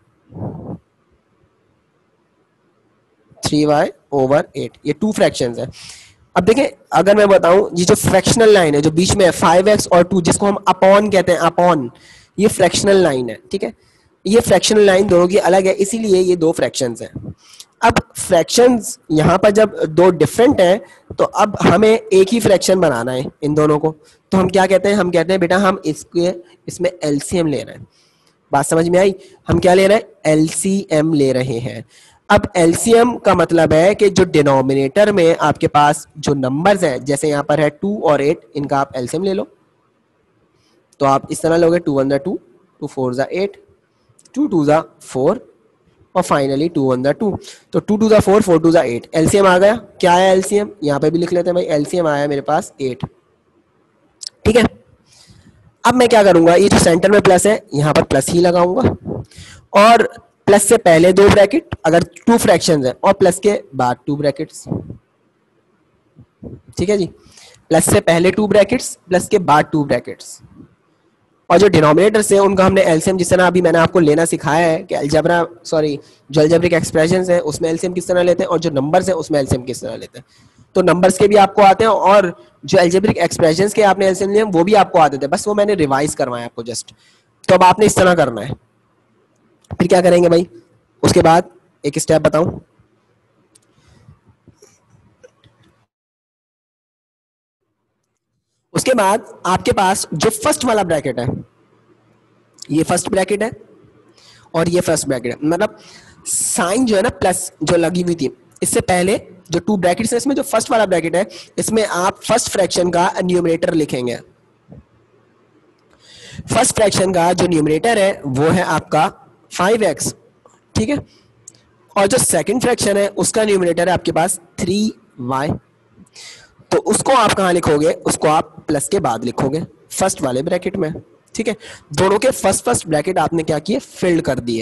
3y/8 ये 2 फ्रैक्शंस है। अब देखें अगर मैं बताऊं ये जो फ्रैक्शनल लाइन है जो बीच में है 5x और 2 जिसको हम अपॉन कहते हैं, अपॉन, ये फ्रैक्शनल लाइन है। ठीक है, ये फ्रैक्शनल लाइन दोनों की अलग है इसीलिए ये 2 फ्रैक्शंस हैं। अब फ्रैक्शंस यहाँ पर जब 2 डिफरेंट हैं तो अब हमें एक ही फ्रैक्शन बनाना है इन दोनों को। तो हम क्या कहते हैं? हम कहते हैं बेटा हम इसमें एलसीएम ले रहे हैं। बात समझ में आई? हम क्या ले रहे हैं? एलसीएम ले रहे हैं। अब एलसीएम का मतलब है कि जो डिनोमिनेटर में आपके पास जो नंबर्स हैं, जैसे यहाँ पर है 2 और 8, इनका आप एलसीएम ले लो। तो आप इस तरह लोगे 2 1 2, 2 4 8, 2 2 4 और फाइनली 2 1 2। तो 2 2 4, 4 2 8, एलसीएम आ गया। क्या है एलसीएम? यहाँ पे भी लिख लेते हैं भाई, एलसीएम आया मेरे पास 8। ठीक है, अब मैं क्या करूंगा, ये जो सेंटर में प्लस है यहाँ पर प्लस ही लगाऊंगा और प्लस से पहले 2 ब्रैकेट अगर 2 फ्रैक्शंस है और प्लस के बाद 2 ब्रैकेट्स। ठीक है जी, प्लस से पहले 2 ब्रैकेट्स, प्लस के बाद 2 ब्रैकेट्स। और जो डिनोमिनेटर्स है उनका हमने एलसीएम जिस तरह अभी मैंने आपको लेना सिखाया है कि अलजेब्रा जो अलजेब्रिक एक्सप्रेशंस है उसमें एलसीएम किस तरह लेते हैं और जो नंबर्स है उसमें एलसीएम किस तरह लेते हैं। तो नंबर्स के भी आपको आते हैं और जो अलजेब्रिक एक्सप्रेशंस के आपने एलसीएम लिए वो भी आपको आते थे, बस वो मैंने रिवाइज करवाया आपको जस्ट। तो अब आपने इस तरह करना है। फिर क्या करेंगे भाई? उसके बाद एक स्टेप बताऊं, उसके बाद आपके पास जो फर्स्ट वाला ब्रैकेट है, ये फर्स्ट ब्रैकेट है और ये फर्स्ट ब्रैकेट है, मतलब साइन जो है ना प्लस जो लगी हुई थी इससे पहले जो 2 ब्रैकेट्स है इसमें जो फर्स्ट वाला ब्रैकेट है इसमें आप फर्स्ट फ्रैक्शन का न्यूमरेटर लिखेंगे। फर्स्ट फ्रैक्शन का जो न्यूमरेटर है वो है आपका 5x। ठीक है, और जो सेकंड फ्रैक्शन है उसका न्यूमरेटर है आपके पास 3y। तो उसको आप कहां लिखोगे? उसको आप प्लस के बाद लिखोगे फर्स्ट वाले ब्रैकेट में। ठीक है, दोनों के फर्स्ट ब्रैकेट आपने क्या किए? फिल्ड कर दिए।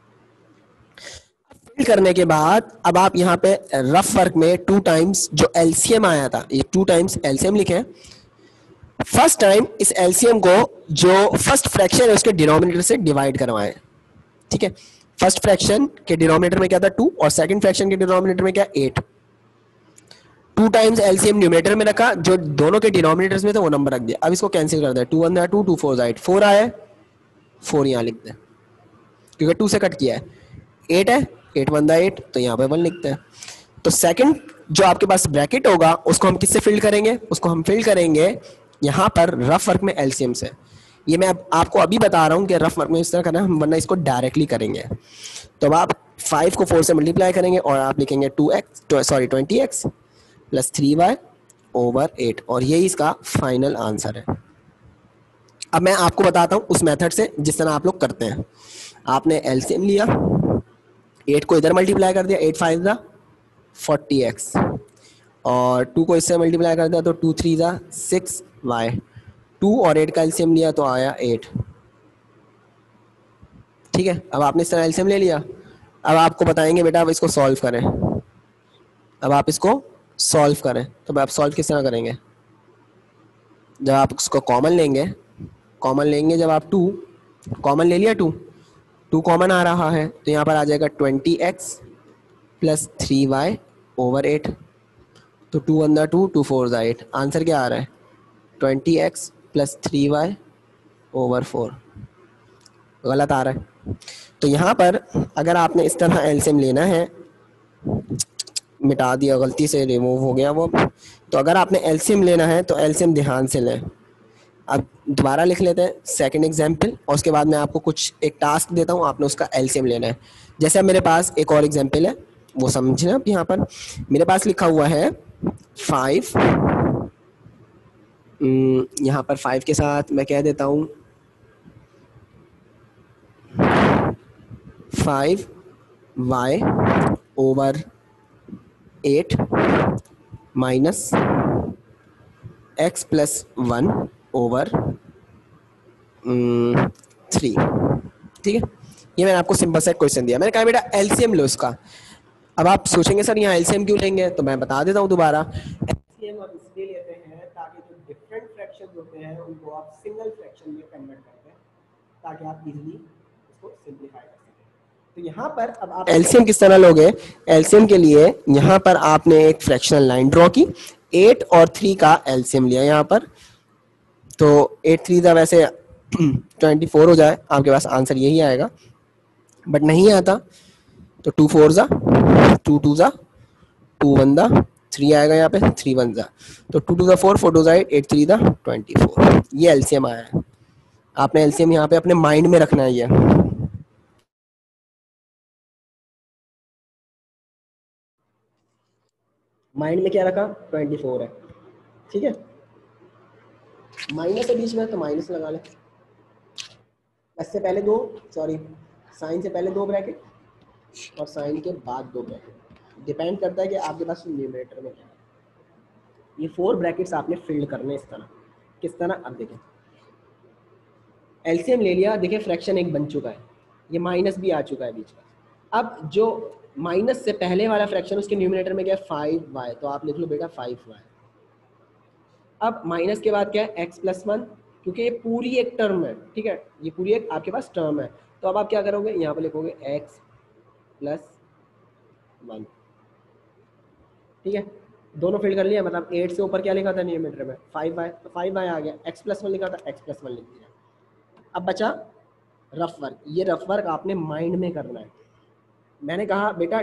फिल करने के बाद अब आप यहाँ पे रफ वर्क में 2 टाइम्स जो एलसीएम आया था, ये 2 टाइम्स एलसीएम लिखे। फर्स्ट टाइम इस एलसीएम को जो फर्स्ट फ्रैक्शन है उसके डिनोमिनेटर से डिवाइड करवाएं। ठीक है, फर्स्ट फ्रैक्शन के डिनोमिनेटर में क्या था? 2 और सेकंड फ्रैक्शन के डिनोमिनेटर में क्या? 8। 2 टाइम्स एलसीएम न्यूमरेटर में रखा, जो दोनों के डिनोमिनेटर्स में थे वो नंबर रख दिया। अब इसको कैंसिल कर दे, 2 1 2, 2 4 8, 4 आया, 4 यहाँ लिख दे क्योंकि 2 से कट किया है। 8 है, 8 1 8, तो यहाँ पे 1 लिखते हैं। तो सेकंड जो आपके पास ब्रैकेट होगा उसको हम किससे फिल करेंगे? उसको हम फिल करेंगे यहाँ पर रफ वर्क में एलसीएम से। ये मैं आपको अभी बता रहा हूँ कि रफ वर्क में इस तरह करना है, हम वरना इसको डायरेक्टली करेंगे। तो अब आप 5 को 4 से मल्टीप्लाई करेंगे और आप लिखेंगे 20x प्लस 3y/8 और यही इसका फाइनल आंसर है। अब मैं आपको बताता हूँ उस मेथड से जिस तरह आप लोग करते हैं। आपने एलसीएम लिया, 8 को इधर मल्टीप्लाई कर दिया, 8 5 ज़ा 40x और 2 को इससे मल्टीप्लाई कर दिया तो 2 3 ज़ा 6y। 2 और 8 का एलसीएम लिया तो आया 8। ठीक है, अब आपने इस तरह एलसीएम ले लिया। अब आपको बताएंगे बेटा अब इसको सॉल्व करें। अब आप इसको सॉल्व करें, तो आप सॉल्व किस तरह करेंगे? जब आप उसको कॉमन लेंगे जब आप 2 कॉमन ले लिया, 2 कॉमन आ रहा है तो यहाँ पर आ जाएगा 20x प्लस 3y/8 तो 2 वन 2, 2 4 8, आंसर क्या आ रहा है 20x प्लस 3y ओवर 4, गलत आ रहा है। तो यहाँ पर अगर आपने इस तरह एलसीएम लेना है, मिटा दिया, गलती से रिमूव हो गया वो। तो अगर आपने एलसीएम लेना है तो एलसीएम ध्यान से लें। अब दोबारा लिख लेते हैं सेकंड एग्जाम्पल, और उसके बाद मैं आपको कुछ एक टास्क देता हूँ, आपने उसका एलसीएम लेना है। जैसे अब मेरे पास एक और एग्जाम्पल है, वो समझना। अब यहाँ पर मेरे पास लिखा हुआ है 5, यहाँ पर 5 के साथ मैं कह देता हूँ 5y ओवर 8 माइनस x प्लस 1 ओवर 3। ठीक है, ये मैंने आपको सिंपल सा क्वेश्चन दिया, मैंने कहा बेटा एलसीएम लो इसका। अब आप सोचेंगे सर यहाँ एलसीएम क्यों लेंगे, तो मैं बता देता हूँ दोबारा। एलसीएम आप इसलिए लेते हैं ताकि जो डिफरेंट फ्रैक्शंस होते हैं उनको आप सिंगल फ्रैक्शन में कन्वर्ट करते हैं, ताकि आप इजीली इसको सिंपलीफाई कर सकें। तो यहाँ पर अब आप एलसीएम किस तरह लोगे, एलसीएम के लिए यहाँ पर आपने एक फ्रैक्शनल लाइन ड्रॉ की, 8 और 3 का एलसीएम लिया यहाँ पर। तो 8 3 था वैसे 24 हो जाए, आपके पास आंसर यही आएगा, बट नहीं आता। तो 2 4 जा 2 2 जा 2 1 जा 3 आएगा यहाँ पे, 3 1 जा, तो 2 2 जा 4 4 2 जा 8 8 3 जा 24, ये एलसीएम आया है। आपने एलसीएम यहाँ पे अपने माइंड में रखना है। ये माइंड में क्या रखा 24 है, ठीक है। माइनस है बीच में तो माइनस लगा ले, इससे पहले दो, सॉरी साइन से पहले 2 ब्रैकेट और साइन के बाद 2 ब्रैकेट, डिपेंड करता है कि आपके पास न्यूमरेटर में क्या है। ये 4 ब्रैकेट्स आपने फिल्ड करने इस तरह, किस तरह, अब देखें एलसीएम ले लिया, देखिए फ्रैक्शन एक बन चुका है, ये माइनस भी आ चुका है बीच में। अब जो माइनस से पहले वाला फ्रैक्शन उसके न्यूमरेटर में क्या है 5y, तो आप लिख लो बेटा 5y। अब माइनस के बाद क्या है x प्लस 1, क्योंकि ये पूरी एक टर्म है, ठीक है, ये पूरी एक आपके पास टर्म है। तो अब आप क्या करोगे, यहाँ पर लिखोगे x प्लस 1, ठीक है, दोनों फिल कर लिया। मतलब 8 से ऊपर क्या लिखा था न्यूमरेटर में 5y, तो 5y आ गया, x प्लस 1 लिखा था x प्लस 1 लिख दिया। अब बचा रफ वर्क, ये रफ वर्क आपने माइंड में करना है। मैंने कहा बेटा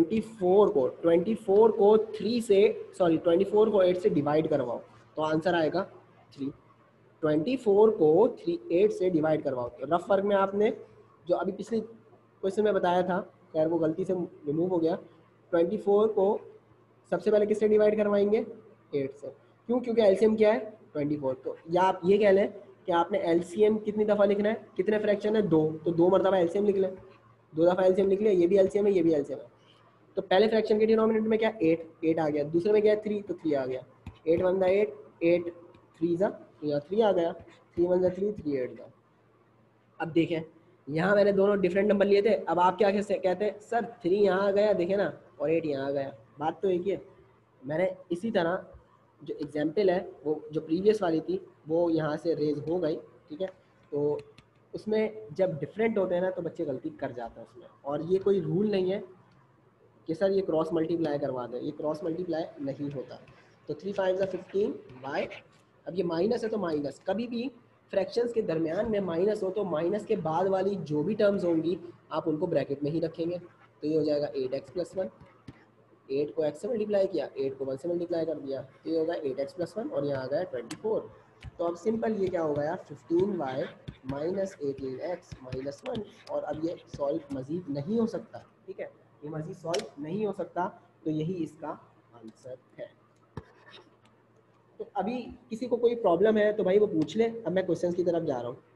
24 को 3 से, सॉरी 24 को 8 से डिवाइड करवाओ, तो आंसर आएगा 3। 24 को 8 से डिवाइड करवाओ। तो रफ वर्क में आपने जो अभी पिछले क्वेश्चन में बताया था, खैर वो गलती से रिमूव हो गया, 24 को सबसे पहले किससे डिवाइड करवाएंगे 8 से, क्यों, क्योंकि एलसीएम क्या है 24। तो या आप ये कह लें कि आपने एलसीएम कितनी दफ़ा लिखना है, कितने फ्रैक्शन है 2, तो 2 मरतबा एलसीएम लिख लें, 2 दफ़ा एलसीएम लिख लिया, ये भी एलसीएम है ये भी एलसीएम है। तो पहले फ्रैक्शन के डिनोमिनेटर में क्या 8 आ गया, दूसरे में क्या 3, तो 3 आ गया, 8 1 जा 8 8 3 जा, तो यहाँ 3 आ गया, 3 1 जा 3 3 8 जा। अब देखें यहाँ मैंने दोनों डिफरेंट नंबर लिए थे, अब आप क्या कहते हैं सर 3 यहाँ आ गया, देखें ना, और 8 यहाँ आ गया, बात तो एक ही है। मैंने इसी तरह जो एग्जाम्पल है वो जो प्रीवियस वाली थी वो यहाँ से रेज हो गई, ठीक है। तो उसमें जब डिफरेंट होते हैं ना तो बच्चे गलती कर जाते हैं उसमें, और ये कोई रूल नहीं है कि सर ये क्रॉस मल्टीप्लाई करवा दें, ये क्रॉस मल्टीप्लाई नहीं होता। तो 3 5 15 बाय, अब ये माइनस है तो माइनस, कभी भी फ्रैक्शंस के दरमियान में माइनस हो तो माइनस के बाद वाली जो भी टर्म्स होंगी आप उनको ब्रैकेट में ही रखेंगे। तो ये हो जाएगा 8x प्लस 1, 8 को x से मल्टीप्लाई किया, 8 को 1 से मल्टीप्लाई कर दिया, तो ये होगा 8x प्लस 1 और यहाँ आ गया 24। तो अब सिंपल ये क्या हो गया 15y माइनस 18x माइनस 1, और अब ये सॉल्व मज़ीद नहीं हो सकता, ठीक है, ये मज़ीद सॉल्व नहीं हो सकता, तो यही इसका आंसर है। तो अभी किसी को कोई प्रॉब्लम है तो भाई वो पूछ ले, अब मैं क्वेश्चंस की तरफ जा रहा हूँ।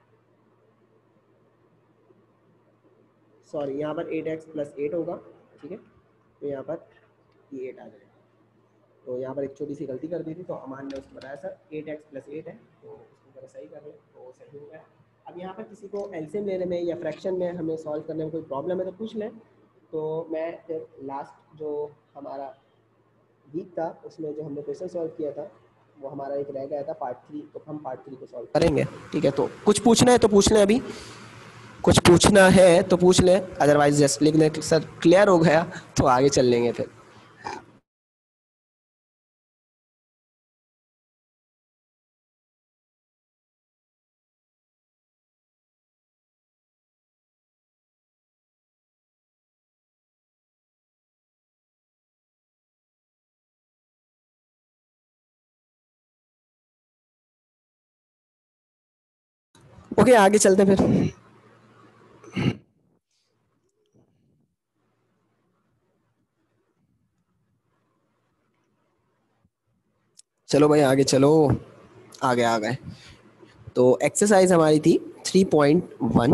सॉरी यहाँ पर 8x प्लस 8 होगा, ठीक है, तो यहाँ पर ये 8 आ जाएगा। तो यहाँ पर एक छोटी सी गलती कर दी थी, तो अमान ने उसको बताया सर 8x प्लस 8 है, तो उसको जरा सही कर लें, तो सही हो गया। अब यहाँ पर किसी को एलसीएम लेने में या फ्रैक्शन में हमें सॉल्व करने में कोई प्रॉब्लम है तो पूछ लें। तो मैं फिर लास्ट जो हमारा वीक था उसमें जो हमने क्वेश्चन सॉल्व किया था वो हमारा एक रह गया था पार्ट 3, तो हम पार्ट 3 को सॉल्व करेंगे, ठीक है। तो कुछ पूछना है तो पूछ लें, अभी कुछ पूछना है तो पूछ लें, अदरवाइज जस्ट लिख लें सर क्लियर हो गया, तो आगे चल लेंगे फिर। ओके आगे चलते हैं फिर। चलो भाई आगे चलो, आगे आ गए। तो एक्सरसाइज हमारी थी 3.1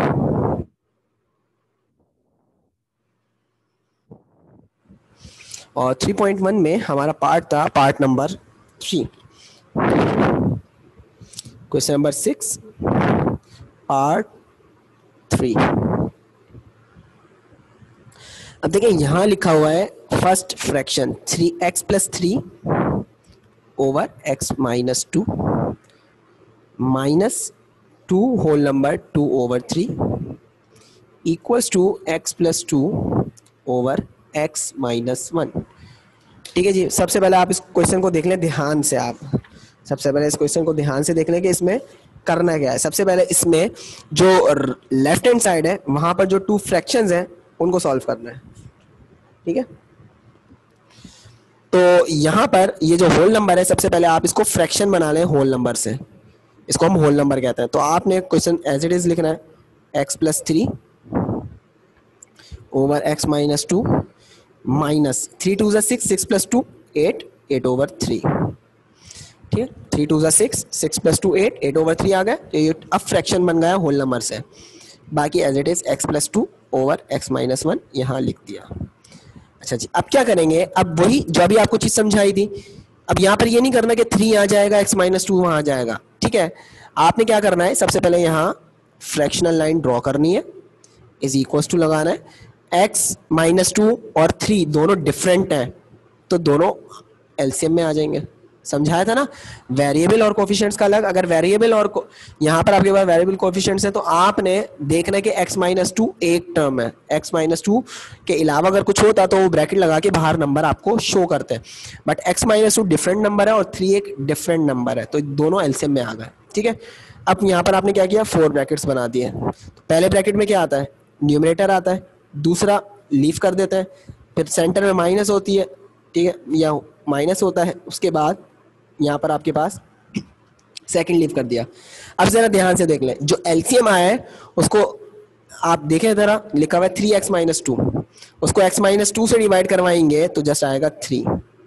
और 3.1 में हमारा पार्ट था part number 3, question number 6 part 3। अब देखिए यहां लिखा हुआ है first fraction 3x plus 3 over x minus 2 minus 2 whole number 2 over 3 equals to x plus 2 over x minus 1। ठीक है जी, सबसे पहले आप इस क्वेश्चन को देख लें ध्यान से। आप सबसे पहले इस क्वेश्चन को ध्यान से देख लें कि इसमें करना क्या है। सबसे पहले इसमें जो लेफ्ट हैंड साइड है वहां पर जो 2 फ्रैक्शंस हैं उनको सॉल्व करना है। ठीक है, तो यहां पर ये जो होल नंबर है सबसे पहले आप इसको फ्रैक्शन बना लें होल नंबर से, इसको हम होल नंबर कहते हैं। तो आपने क्वेश्चन एज इट इज लिखना है x plus 3 over x minus 2 minus 3 2 6 6 plus 2 8 8 over 3। ठीक है, 3 2 6 6 प्लस 2 8 8 ओवर 3 आ गया। तो ये अब फ्रैक्शन बन गया होल नंबर से। बाकी as it is x plus 2 over x minus 1 यहाँ लिख दिया। अच्छा जी, अब क्या करेंगे, अब वही जो अभी आपको चीज समझाई थी, अब यहाँ पर ये नहीं करना कि 3 आ जाएगा x माइनस 2 वहां आ जाएगा। ठीक है, आपने क्या करना है, सबसे पहले यहाँ फ्रैक्शनल लाइन ड्रॉ करनी है, इज इक्वल्स टू लगाना है। x माइनस 2 और 3 दोनों डिफरेंट हैं तो दोनों एलसीएम में आ जाएंगे। समझाया था ना, वेरिएबल और कोफिशिएंट्स का अलग। अगर वेरिएबल और यहाँ पर आपके पास वेरिएबल कोफिशिएंट्स है तो आपने देखना है कि x माइनस 2 एक टर्म है, x माइनस 2 के अलावा अगर कुछ होता तो वो ब्रैकेट लगा के बाहर नंबर आपको शो करते हैं। But x minus 2 different number है और 3 एक डिफरेंट नंबर है, तो दोनों एलसीएम में आ गए। ठीक है, अब यहाँ पर आपने क्या किया, 4 ब्रैकेट्स बना दिए। तो पहले ब्रैकेट में क्या आता है, न्यूमरेटर आता है, दूसरा लीव कर देते हैं, फिर सेंटर में माइनस होती है। ठीक है, या माइनस होता है, उसके बाद यहाँ पर आपके पास सेकंड लीव कर दिया। अब जरा ध्यान से देख लें, जो एलसीएम आया है उसको आप देखें जरा, लिखा हुआ है 3x माइनस 2, उसको x माइनस 2 से डिवाइड करवाएंगे तो जस्ट आएगा 3,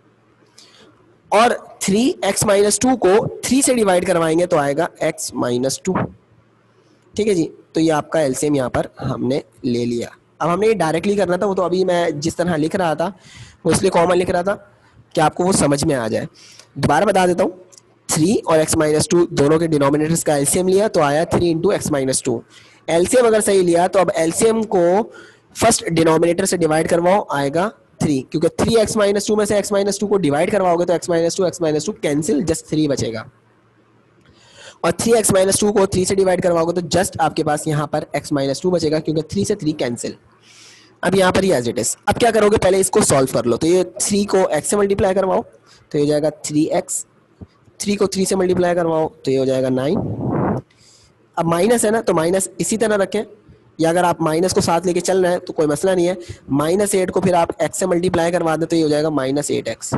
और 3x माइनस 2 को 3 से डिवाइड करवाएंगे तो आएगा x माइनस 2। ठीक है जी, तो ये आपका एलसीएम यहाँ पर हमने ले लिया। अब हमने ये डायरेक्टली करना था, वो तो अभी मैं जिस तरह लिख रहा था वो इसलिए कॉमन लिख रहा था कि आपको वो समझ में आ जाए। दोबारा बता देता हूँ, 3 और x माइनस 2 दोनों के डिनोमिनेटर्स का एलसीएम लिया तो आया 3 इंटू एक्स माइनस 2। एलसीएम अगर सही लिया तो अब एलसीएम को फर्स्ट डिनोमिनेटर से डिवाइड करवाओ, आएगा 3, क्योंकि 3x माइनस 2 में से x माइनस 2 को डिवाइड करवाओगे तो x माइनस 2 कैंसिल, जस्ट 3 बचेगा। और 3x माइनस 2 को 3 से डिवाइड करवाओगे तो जस्ट आपके पास यहाँ पर x माइनस 2 बचेगा, क्योंकि 3 से 3 कैंसिल। अब यहाँ पर ही एज इट इज। अब क्या करोगे, पहले इसको सॉल्व कर लो। तो ये 3 को x से मल्टीप्लाई करवाओ तो ये हो जाएगा 3x, 3 को 3 से मल्टीप्लाई करवाओ तो ये हो जाएगा 9। अब माइनस है ना, तो माइनस इसी तरह रखें, या अगर आप माइनस को साथ लेके चल रहे हैं तो कोई मसला नहीं है। -8 को फिर आप x से मल्टीप्लाई करवा दें तो ये हो जाएगा -8x,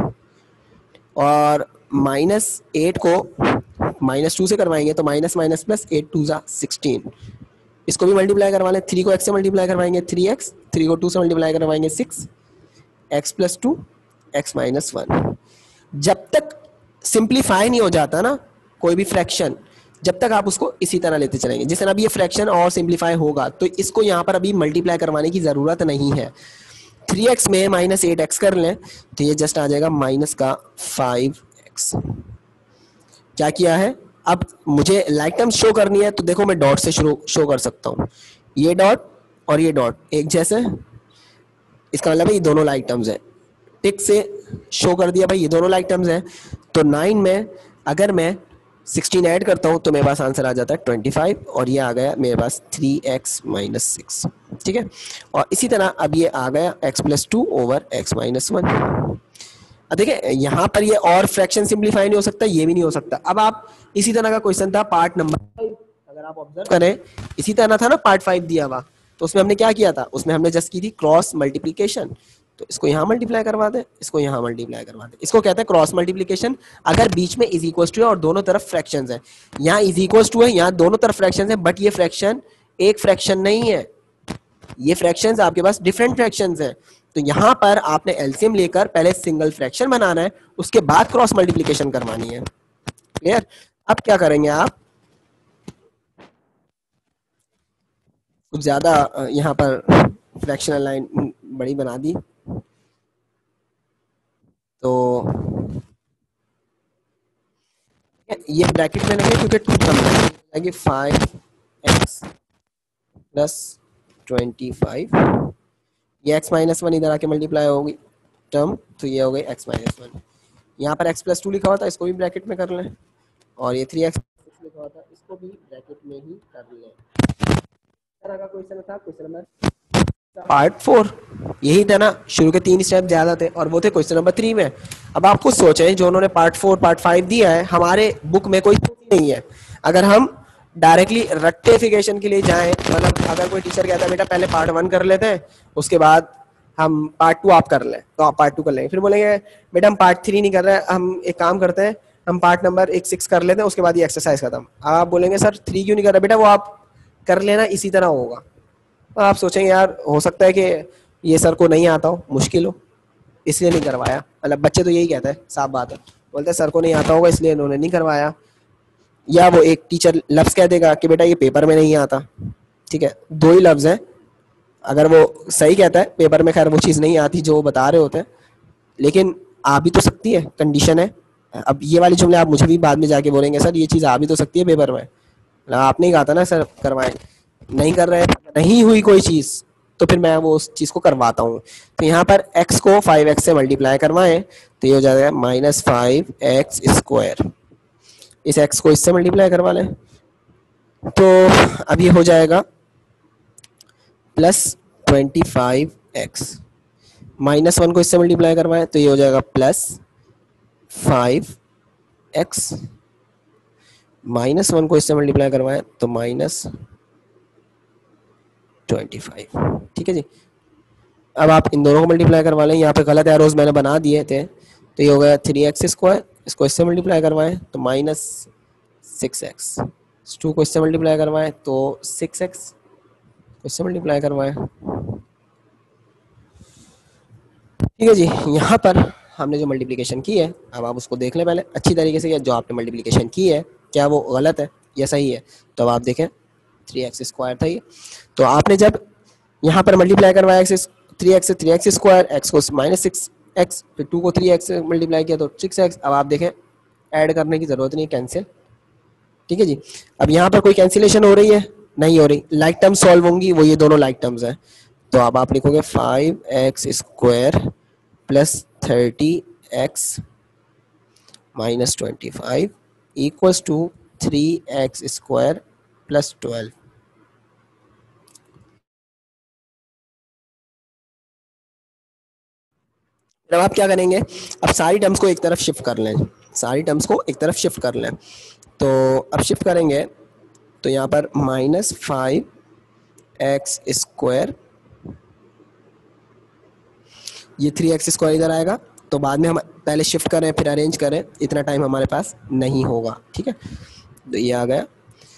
और -8 को -2 से करवाएंगे तो माइनस माइनस प्लस 8 2 जा 16। इसको भी मल्टीप्लाई करवा लें, 3 को x से मल्टीप्लाई करवाएंगे 3x, 3 को 2 से मल्टीप्लाई करवाएंगे 6, x प्लस 2 x माइनस 1। जब तक सिंप्लीफाई नहीं हो जाता ना कोई भी फ्रैक्शन, जब तक आप उसको इसी तरह लेते चलेंगे। जिस तरह अभी ये फ्रैक्शन और सिंप्लीफाई होगा तो इसको यहाँ पर अभी मल्टीप्लाई करवाने की ज़रूरत नहीं है। 3x में -8x कर लें तो ये जस्ट आ जाएगा माइनस का 5x। क्या किया है, अब मुझे लाइक टर्म शो करनी है तो देखो मैं डॉट से शो कर सकता हूँ। ये डॉट और ये डॉट एक जैसे, इसका मतलब है ये दोनों लाइक टर्म्स हैं। टिक से शो कर दिया भाई ये दोनों लाइक टर्म्स हैं। तो 9 में अगर मैं 16 ऐड करता हूँ तो मेरे पास आंसर आ जाता है 25, और ये आ गया मेरे पास 3x माइनस 6। ठीक है, और इसी तरह अब ये आ गया x plus 2 over x minus 1। अब देखिए यहाँ पर ये और फ्रैक्शन सिंप्लीफाई नहीं हो सकता, ये भी नहीं हो सकता। अब आप इसी तरह का क्वेश्चन था पार्ट नंबर 5, अगर आप ऑब्जर्व करें इसी तरह था ना पार्ट 5 दिया हुआ, तो उसमें हमने क्या किया था, उसमें हमने जस्ट की थी क्रॉस मल्टीप्लीकेशन। तो इसको यहाँ मल्टीप्लाई करवा दें, इसको यहाँ मल्टीप्लाई करवा दें। इसको कहते हैं क्रॉस मल्टीप्लिकेशन, अगर बीच में इज इक्वल टू है और दोनों तरफ फ्रैक्शंस है। यहाँ इज इक्वल टू है, यहाँ दोनों तरफ फ्रैक्शंस है, बट ये फ्रैक्शन एक फ्रैक्शन नहीं है, ये फ्रैक्शंस आपके पास डिफरेंट फ्रैक्शंस है। तो यहाँ पर आपने एलसीएम लेकर पहले सिंगल फ्रैक्शन बनाना है, उसके बाद क्रॉस मल्टीप्लिकेशन करवानी है। क्लियर? अब क्या करेंगे आप, कुछ ज्यादा यहाँ पर फ्रैक्शनल लाइन बड़ी बना दी, तो ये ब्रैकेट में लगे क्योंकि टू कम है, 5x प्लस 25, ये x माइनस 1 इधर आके मल्टीप्लाई होगी टर्म, तो ये हो गई x माइनस 1। यहाँ पर x प्लस 2 लिखा हुआ था, इसको भी ब्रैकेट में कर लें, और ये 3x लिखा हुआ था, इसको भी ब्रैकेट में ही कर लें। तरह का क्वेश्चन था, क्वेश्चन नंबर पार्ट 4, यही था ना, शुरू के 3 स्टेप ज्यादा थे और वो थे क्वेश्चन नंबर 3 में। अब आप खुद सोचें, जो उन्होंने पार्ट 4 पार्ट 5 दिया है, हमारे बुक में कोई नहीं है। अगर हम डायरेक्टली रेक्टिफिकेशन के लिए जाएं, मतलब अगर कोई टीचर कहता है बेटा पहले पार्ट 1 कर लेते हैं, उसके बाद हम पार्ट 2 आप कर लें, तो आप पार्ट 2 कर लेंगे। फिर बोलेंगे बेटा हम पार्ट 3 नहीं कर रहे हैं, हम एक काम करते हैं, हम पार्ट नंबर 6 कर लेते हैं, उसके बाद ये एक्सरसाइज खत्म। आप बोलेंगे सर 3 क्यों नहीं कर रहे? बेटा वो आप कर लेना, इसी तरह होगा। तो आप सोचेंगे यार हो सकता है कि ये सर को नहीं आता हो, मुश्किल हो, इसलिए नहीं करवाया। मतलब बच्चे तो यही कहते हैं, साफ बात है, बोलते हैं सर को नहीं आता होगा इसलिए इन्होंने नहीं करवाया। या वो एक टीचर लफ्ज़ कह देगा कि बेटा ये पेपर में नहीं आता, ठीक है, 2 ही लफ्ज़ हैं, अगर वो सही कहता है पेपर में खैर वो चीज़ नहीं आती जो वो बता रहे होते हैं, लेकिन आ भी तो सकती है, कंडीशन है। अब ये वाली जुमले आप मुझे भी बाद में जाके बोलेंगे सर ये चीज़ आ भी तो सकती है पेपर में, आपने ही कहा था ना सर करवाएं, नहीं कर रहे, नहीं हुई कोई चीज़, तो फिर मैं वो उस चीज़ को करवाता हूँ। तो यहाँ पर x को 5x से मल्टीप्लाई करवाएं, तो ये हो जाएगा -5x²। इस x को इससे मल्टीप्लाई करवा लें, तो अब ये हो जाएगा +25x। -1 को इससे मल्टीप्लाई करवाएं, तो ये हो जाएगा +5x। -1 को इससे मल्टीप्लाई करवाएं तो -25। ठीक है जी। अब आप इन दोनों को मल्टीप्लाई करवा लें, यहाँ पे गलत एरोज मैंने बना दिए थे, तो ये हो गया 3x²। इसको इससे मल्टीप्लाई करवाएं तो -6x। 2 को इससे मल्टीप्लाई करवाएं तो 6x, इससे मल्टीप्लाई करवाएं। ठीक है जी। यहाँ पर हमने जो मल्टीप्लिकेशन की है, अब आप उसको देख लें पहले अच्छी तरीके से, जो आपने मल्टीप्लिकेशन की है क्या वो गलत है या सही है। तो अब आप देखें 3x² था ये, तो आपने जब यहाँ पर मल्टीप्लाई करवाया 3x से 3x², x को -6x, फिर 2 को 3x से मल्टीप्लाई किया तो 6x। अब आप देखें ऐड करने की जरूरत नहीं, कैंसिल। ठीक है जी। अब यहाँ पर कोई कैंसिलेशन हो रही है? नहीं हो रही। लाइक टर्म सॉल्व होंगी, वो ये दोनों लाइक टर्म्स हैं, तो अब आप लिखोगे 5x² plus 30x minus 25 equals to 3x² plus 12। अब आप क्या करेंगे, अब सारी टर्म्स को एक तरफ शिफ्ट कर लें, सारी टर्म्स को एक तरफ शिफ्ट कर लें। तो अब शिफ्ट करेंगे तो यहाँ पर -5x², ये 3x² इधर आएगा, तो बाद में हम पहले शिफ्ट करें फिर अरेंज करें, इतना टाइम हमारे पास नहीं होगा। ठीक है, तो ये आ गया,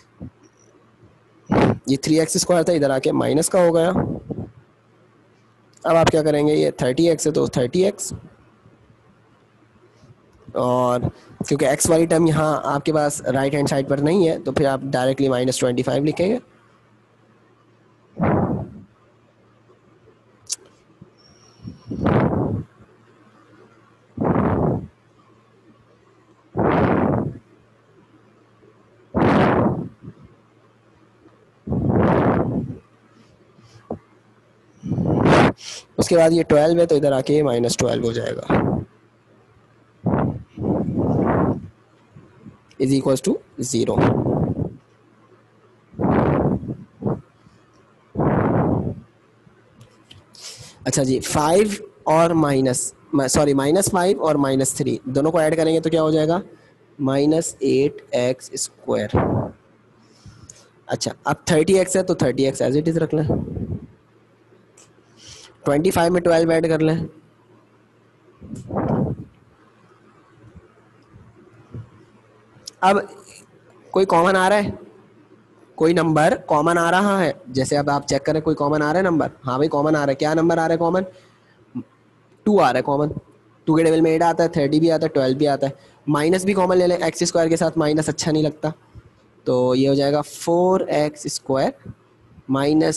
ये 3x² था, इधर आके माइनस का हो गया। अब आप क्या करेंगे, ये 30x है तो 30x, और क्योंकि x वाली टर्म यहाँ आपके पास राइट हैंड साइड पर नहीं है, तो फिर आप डायरेक्टली -25 लिखेंगे। उसके बाद ये 12 है, तो इधर आके -12 हो जाएगा, इज इक्वल टू 0। अच्छा जी, 5 और -5 और -3 दोनों को ऐड करेंगे तो क्या हो जाएगा, -8x²। अच्छा, अब 30x है तो 30x एज इट इज रख लें, 25 में 12 ऐड कर लें। अब कोई कॉमन आ रहा है, कोई नंबर कॉमन आ रहा है, जैसे अब आप चेक करें कोई कॉमन आ रहा है नंबर, हाँ भाई कॉमन आ रहा है, क्या नंबर आ रहा है कॉमन, 2 आ रहा है कॉमन। 2 के टेबल में 8 आता है, 30 भी आता है, 12 भी आता है। माइनस भी कॉमन ले लें, एक्स स्क्वायर के साथ माइनस अच्छा नहीं लगता, तो ये हो जाएगा 4x² माइनस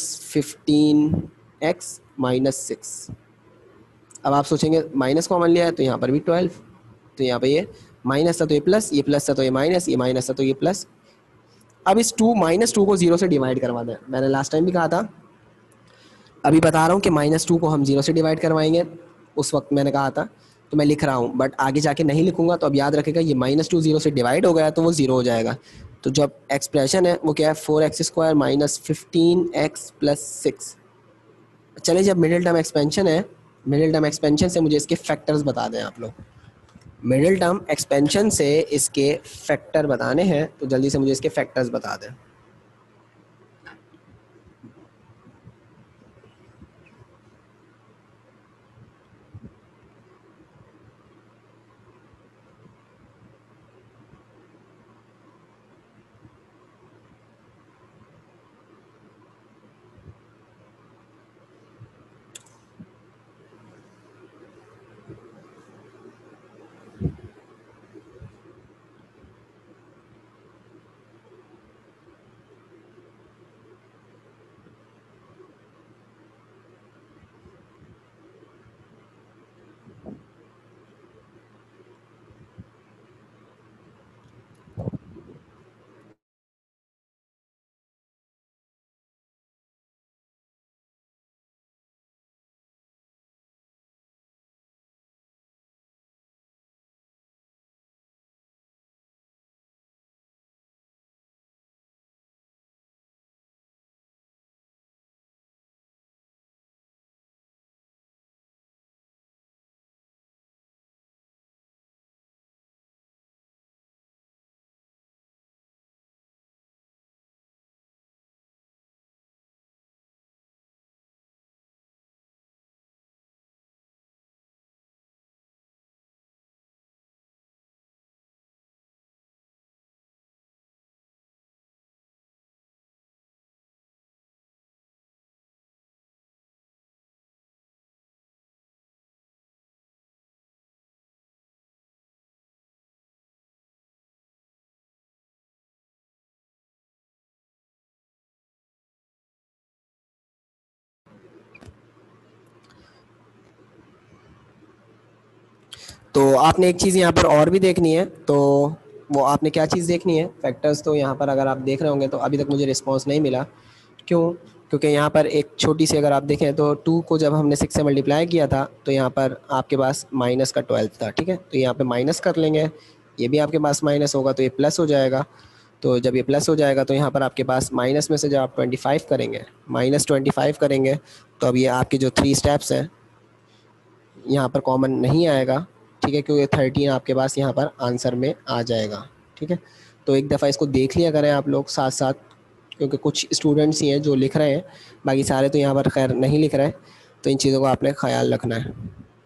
15x-6। अब आप सोचेंगे माइनस कॉमन लिया है तो यहाँ पर भी 12, तो यहाँ पे ये माइनस था तो ये प्लस, ये प्लस था तो ये माइनस, ये माइनस था तो ये प्लस। अब इस -2 को 0 से डिवाइड करवा दें, मैंने लास्ट टाइम भी कहा था, अभी बता रहा हूँ कि -2 को हम 0 से डिवाइड करवाएंगे, उस वक्त मैंने कहा था, तो मैं लिख रहा हूँ, बट आगे जाके नहीं लिखूंगा, तो अब याद रखेगा ये -2 0 से डिवाइड हो गया तो वो 0 हो जाएगा। तो जब एक्सप्रेशन है वो क्या है, 4x² माइनस 15x+6। चलिए जब मिडिल टर्म एक्सपेंशन है, मिडिल टर्म एक्सपेंशन से मुझे इसके फैक्टर्स बता दें आप लोग। मिडिल टर्म एक्सपेंशन से इसके फैक्टर बताने हैं, तो जल्दी से मुझे इसके फैक्टर्स बता दें। तो आपने एक चीज़ यहाँ पर और भी देखनी है, तो वो आपने क्या चीज़ देखनी है, फैक्टर्स। तो यहाँ पर अगर आप देख रहे होंगे तो अभी तक मुझे रिस्पांस नहीं मिला, क्यों? क्योंकि यहाँ पर एक छोटी सी अगर आप देखें तो 2 को जब हमने 6 से मल्टीप्लाई किया था तो यहाँ पर आपके पास माइनस का 12 था, ठीक है, तो यहाँ पे माइनस कर लेंगे, ये भी आपके पास माइनस होगा तो ये प्लस हो जाएगा। तो जब ये प्लस हो जाएगा तो यहाँ पर आपके पास माइनस में से जब आप 25 करेंगे, -25 करेंगे, तो अब ये आपके जो 3 स्टेप्स हैं यहाँ पर कॉमन नहीं आएगा, ठीक है, क्योंकि 13 आपके पास यहाँ पर आंसर में आ जाएगा, ठीक है। तो एक दफ़ा इसको देख लिया करें आप लोग साथ साथ, क्योंकि कुछ स्टूडेंट्स ही हैं जो लिख रहे हैं, बाकी सारे तो यहाँ पर खैर नहीं लिख रहे हैं, तो इन चीज़ों का आपने ख्याल रखना है।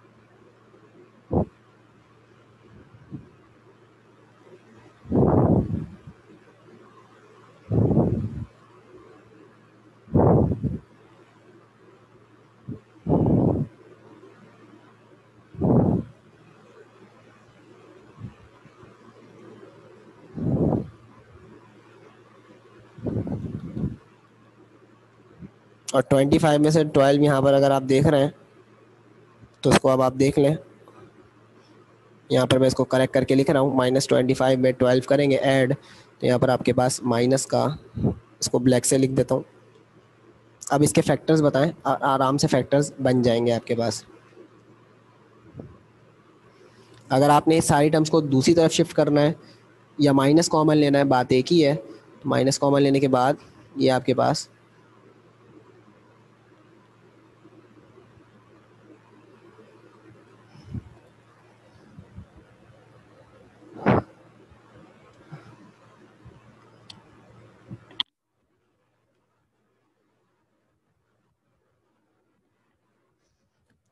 और 25 में से 12 यहाँ पर अगर आप देख रहे हैं तो उसको अब आप देख लें, यहाँ पर मैं इसको करेक्ट करके लिख रहा हूँ, -25 में 12 करेंगे ऐड, तो यहाँ पर आपके पास माइनस का, इसको ब्लैक से लिख देता हूँ। अब इसके फैक्टर्स बताएं, आराम से फैक्टर्स बन जाएंगे आपके पास। अगर आपने इस सारी टर्म्स को दूसरी तरफ शिफ्ट करना है या माइनस कॉमन लेना है, बात एक ही है, तो माइनस कॉमन लेने के बाद ये आपके पास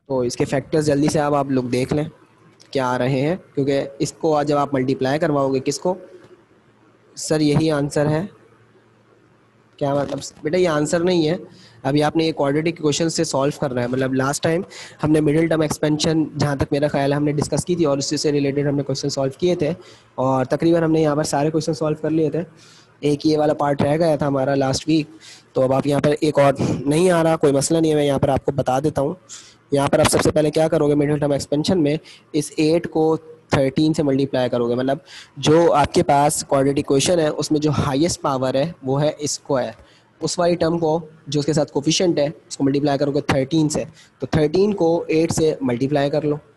तो इसके फैक्टर्स जल्दी से अब आप लोग देख लें क्या आ रहे हैं, क्योंकि इसको आज जब आप मल्टीप्लाई करवाओगे किसको, सर यही आंसर है, क्या मतलब बेटा ये आंसर नहीं है। अभी आपने ये क्वाड्रेटिक क्वेश्चन से सॉल्व करना है। मतलब लास्ट टाइम हमने मिडिल टर्म एक्सपेंशन जहाँ तक मेरा ख्याल है हमने डिस्कस की थी और उससे से रिलेटेड हमने क्वेश्चन सॉल्व किए थे और तकरीबन हमने यहाँ पर सारे क्वेश्चन सॉल्व कर लिए थे। एक ये वाला पार्ट रह गया था हमारा लास्ट वीक। तो अब आप यहाँ पर एक और नहीं आ रहा, कोई मसला नहीं है, मैं यहाँ पर आपको बता देता हूँ। यहाँ पर आप सबसे पहले क्या करोगे, मिडिल टर्म एक्सपेंशन में इस 8 को 13 से मल्टीप्लाई करोगे। मतलब जो आपके पास क्वाड्रेटिक इक्वेशन है उसमें जो हाईएस्ट पावर है वो है स्क्वायर। उस वाली टर्म को जो उसके साथ कोफिशिएंट है उसको मल्टीप्लाई करोगे 13 से, तो 13 को 8 से मल्टीप्लाई कर लो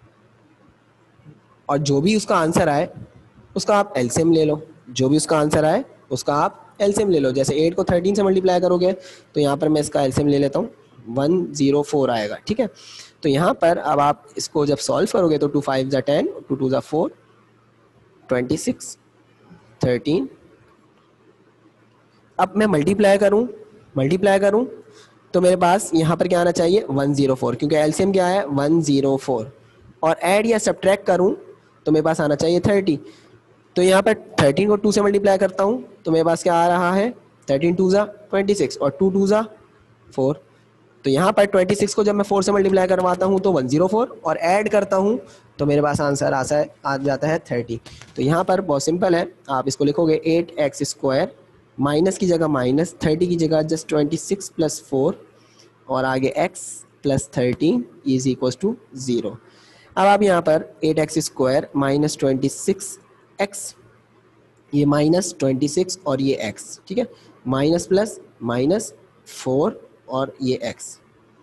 और जो भी उसका आंसर आए उसका आप एलसीएम ले लो। जो भी उसका आंसर आए उसका आप एलसीएम ले लो। जैसे 8 को 13 से मल्टीप्लाई करोगे तो यहाँ पर मैं इसका एलसीएम ले लेता हूँ, 104 आएगा। ठीक है, तो यहाँ पर अब आप इसको जब सॉल्व करोगे तो 2 5 ज़ा 10, 2 2 ज़ा 4, 26, 13। अब मैं मल्टीप्लाई करूँ तो मेरे पास यहाँ पर क्या आना चाहिए 104, क्योंकि एलसीएम क्या है 104। और ऐड या सब्ट्रैक्ट करूँ तो मेरे पास आना चाहिए 30। तो यहाँ पर 13 को 2 से मल्टीप्लाई करता हूँ तो मेरे पास क्या आ रहा है 13 2 ज़ा 26 और 2 2 ज़ा 4। तो यहाँ पर 26 को जब मैं 4 से मल्टीप्लाई करवाता हूँ तो 104 और ऐड करता हूँ तो मेरे पास आंसर आ जाता है 30। तो यहाँ पर बहुत सिंपल है, आप इसको लिखोगे 8x² माइनस की जगह माइनस, 30 की जगह जस्ट 26 प्लस 4 और आगे x plus 13 is equal to 0। अब आप यहाँ पर 8x² माइनस 26x, ये माइनस 26 और ये x, ठीक है, माइनस प्लस माइनस 4 और ये x,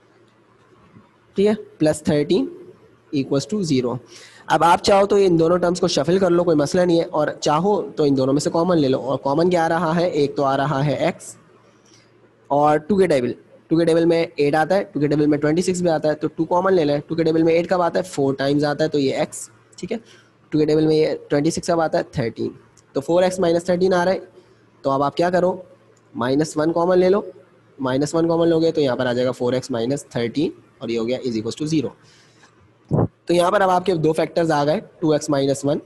ठीक है, प्लस 13 इक्वल्स टू 0। अब आप चाहो तो इन दोनों टर्म्स को शफल कर लो, कोई मसला नहीं है, और चाहो तो इन दोनों में से कॉमन ले लो। और कॉमन क्या आ रहा है, एक तो आ रहा है x और 2 के टेबल में 8 आता है, 2 के टेबल में 26 भी आता है, तो 2 कॉमन ले लें। 2 के टेबल में 8 कब आता है 4 टाइम्स आता है, तो ये x, ठीक है। 2 के टेबल में ये 26 कब आता है 13, तो 4x माइनस 13 आ रहा है। तो अब आप क्या करो, -1 कॉमन ले लो, -1 कॉमन लोगे तो यहाँ पर आ जाएगा 4x माइनस 13 और ये हो गया इज इक्वल टू 0। तो यहाँ पर अब आपके दो फैक्टर्स आ गए, 2x minus 1,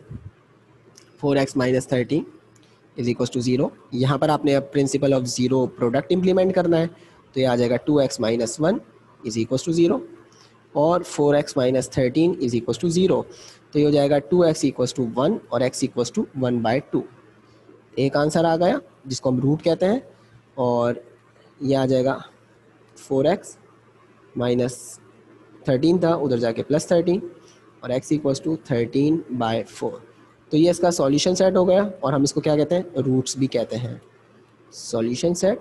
4x minus 13 is equal to 0। यहाँ पर आपने अब principle of zero product implement करना है, तो ये आ जाएगा 2x minus 1 is equal to 0 और 4x minus 13 is equal to 0। तो ये हो जाएगा 2x इक्वल टू 1 और x इक्वल टू 1/2। एक आंसर आ गया जिसको हम रूट कहते हैं, और ये आ जाएगा 4x माइनस 13 था उधर जाके प्लस 13 और x इक्वल्स टू 13/4। तो ये इसका सॉल्यूशन सेट हो गया और हम इसको क्या कहते हैं, रूट्स भी कहते हैं। Solution set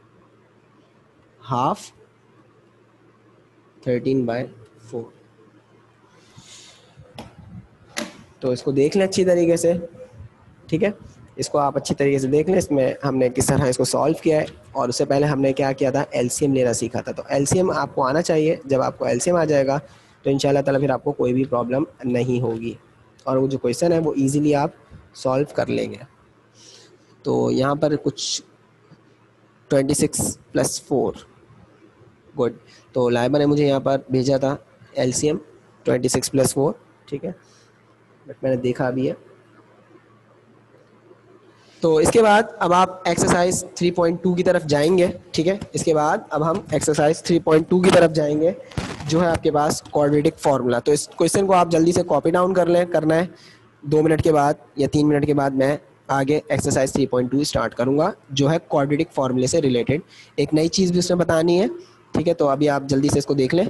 half 13/4। तो इसको देख लें अच्छी तरीके से, ठीक है, इसको आप अच्छी तरीके से देख लें। इसमें हमने किस तरह इसको सॉल्व किया है, और उससे पहले हमने क्या किया था, एलसीएम लेना सीखा था। तो एलसीएम आपको आना चाहिए, जब आपको एलसीएम आ जाएगा तो इंशाल्लाह ताला फिर आपको कोई भी प्रॉब्लम नहीं होगी और वो जो क्वेश्चन है वो ईजिली आप सॉल्व कर लेंगे। तो यहाँ पर कुछ 26 प्लस 4, गुड। तो लाइबा ने मुझे यहाँ पर भेजा था एलसीएम 26 प्लस 4, ठीक है, बट मैंने देखा भी है। तो इसके बाद अब आप एक्सरसाइज 3.2 की तरफ जाएंगे, ठीक है। इसके बाद अब हम एक्सरसाइज 3.2 की तरफ जाएंगे, जो है आपके पास क्वाड्रेटिक फार्मूला। तो इस क्वेश्चन को आप जल्दी से कॉपी डाउन कर लें, करना है 2 मिनट के बाद या 3 मिनट के बाद मैं आगे एक्सरसाइज 3.2 स्टार्ट करूंगा, जो है क्वाड्रेटिक फार्मूले से रिलेटेड एक नई चीज़ भी उसमें बतानी है, ठीक है। तो अभी आप जल्दी से इसको देख लें।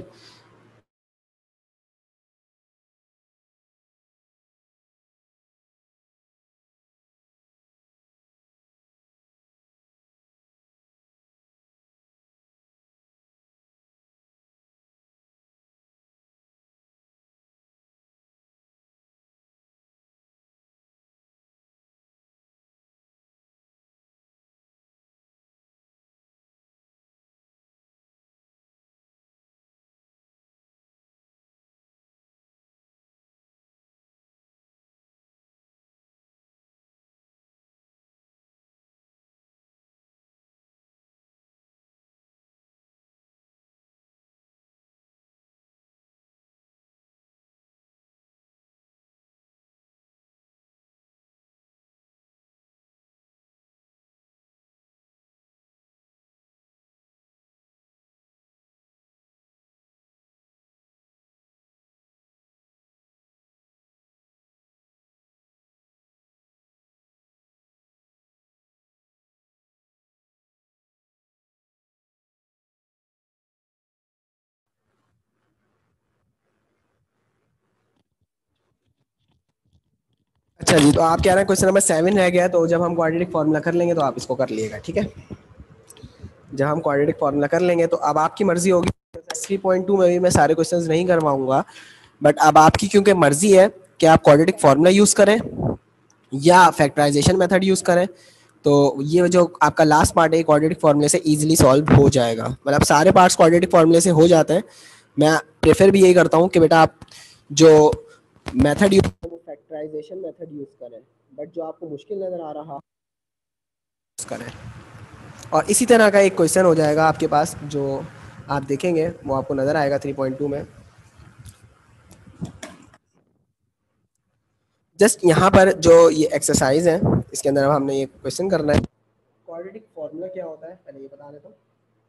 अच्छा जी, तो आप कह रहे हैं क्वेश्चन नंबर 7 रह गया, तो जब हम क्वाड्रेटिक फार्मूला कर लेंगे तो आप इसको कर लिएगा, ठीक है। जब हम क्वाड्रेटिक फार्मूला कर लेंगे तो अब आपकी मर्जी होगी। 3.2 में भी मैं सारे क्वेश्चंस नहीं करवाऊंगा, बट अब आपकी क्योंकि मर्जी है कि आप क्वाड्रेटिक फार्मूला यूज करें या फैक्टराइजेशन मेथड यूज करें। तो ये जो आपका लास्ट पार्ट है क्वाड्रेटिक फार्मूले से इजीली सॉल्व हो जाएगा, मतलब सारे पार्ट्स क्वाड्रेटिक फार्मूले से हो जाते हैं। मैं प्रेफर भी यही करता हूँ कि बेटा आप जो मेथड यूज करें फैक्टराइजेशन मेथड यूज करें, बट जो आपको मुश्किल नजर आ रहा करें। और इसी तरह का एक क्वेश्चन हो जाएगा आपके पास जो आप देखेंगे वो आपको नजर आएगा 3.2 में। जस्ट यहाँ पर जो ये एक्सरसाइज है इसके अंदर हमने ये क्वेश्चन करना है। क्वाड्रेटिक फार्मूला क्या होता है पहले ये बता देता हूँ।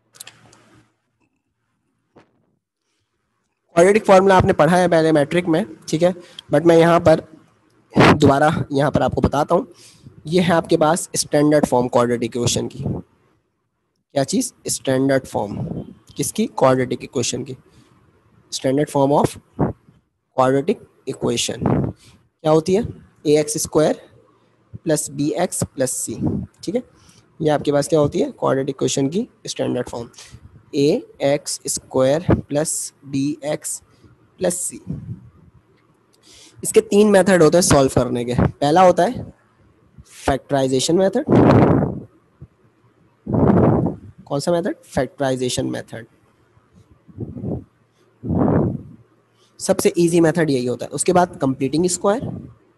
क्वाड्रेटिक फार्मूला आपने पढ़ा है पहले मैट्रिक में, ठीक है, बट मैं यहाँ पर दोबारा यहाँ पर आपको बताता हूँ। ये है आपके पास स्टैंडर्ड फॉर्म क्वाड्रेटिक इक्वेशन की। क्या चीज़? स्टैंडर्ड फॉर्म किसकी? क्वाड्रेटिक इक्वेशन की। Standard form of quadratic equation क्या होती है? A x square plus b x plus c, ठीक है। ये आपके पास क्या होती है? क्वाड्रेटिक इक्वेशन की standard form, a x square plus b x plus c. इसके 3 मेथड होते हैं सॉल्व करने के। पहला होता है फैक्टराइजेशन मेथड। कौन सा मेथड? Factorisation method. सबसे इजी मेथड यही होता है। उसके बाद कंप्लीटिंग स्क्वायर,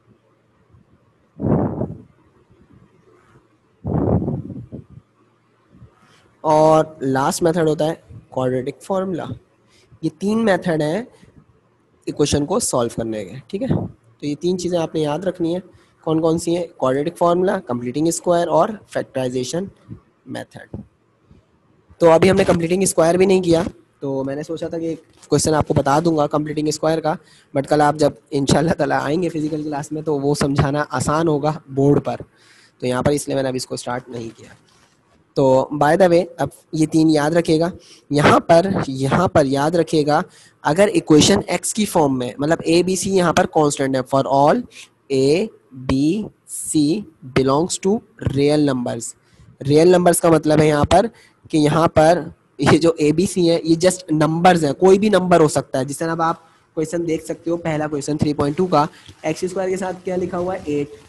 और लास्ट मेथड होता है क्वाड्रेटिक फार्मूला। ये 3 मेथड हैं इक्वेशन को सॉल्व करने के, ठीक है। तो ये 3 चीज़ें आपने याद रखनी है। कौन कौन सी है? क्वाड्रेटिक फार्मूला, कंप्लीटिंग स्क्वायर और फैक्टराइजेशन मेथड। तो अभी हमने कंप्लीटिंग स्क्वायर भी नहीं किया, तो मैंने सोचा था कि क्वेश्चन आपको बता दूंगा कंप्लीटिंग स्क्वायर का, बट कल आप जब इंशाल्लाह ताला आएंगे फिजिकल क्लास में तो वो समझाना आसान होगा बोर्ड पर, तो यहाँ पर इसलिए मैंने अभी इसको स्टार्ट नहीं किया। तो बाय द वे अब ये 3 याद रखेगा। यहाँ पर याद रखेगा अगर इक्वेशन x की फॉर्म में, मतलब ए बी सी यहाँ पर कांस्टेंट है, for all a b c belongs to real numbers. Real numbers का मतलब है यहाँ पर कि यहाँ पर ये जो ए बी सी है ये जस्ट नंबर्स है, कोई भी नंबर हो सकता है। जिस तरह अब आप क्वेश्चन देख सकते हो, पहला क्वेश्चन 3.2 का एक्स स्क्वायर के साथ क्या लिखा हुआ है?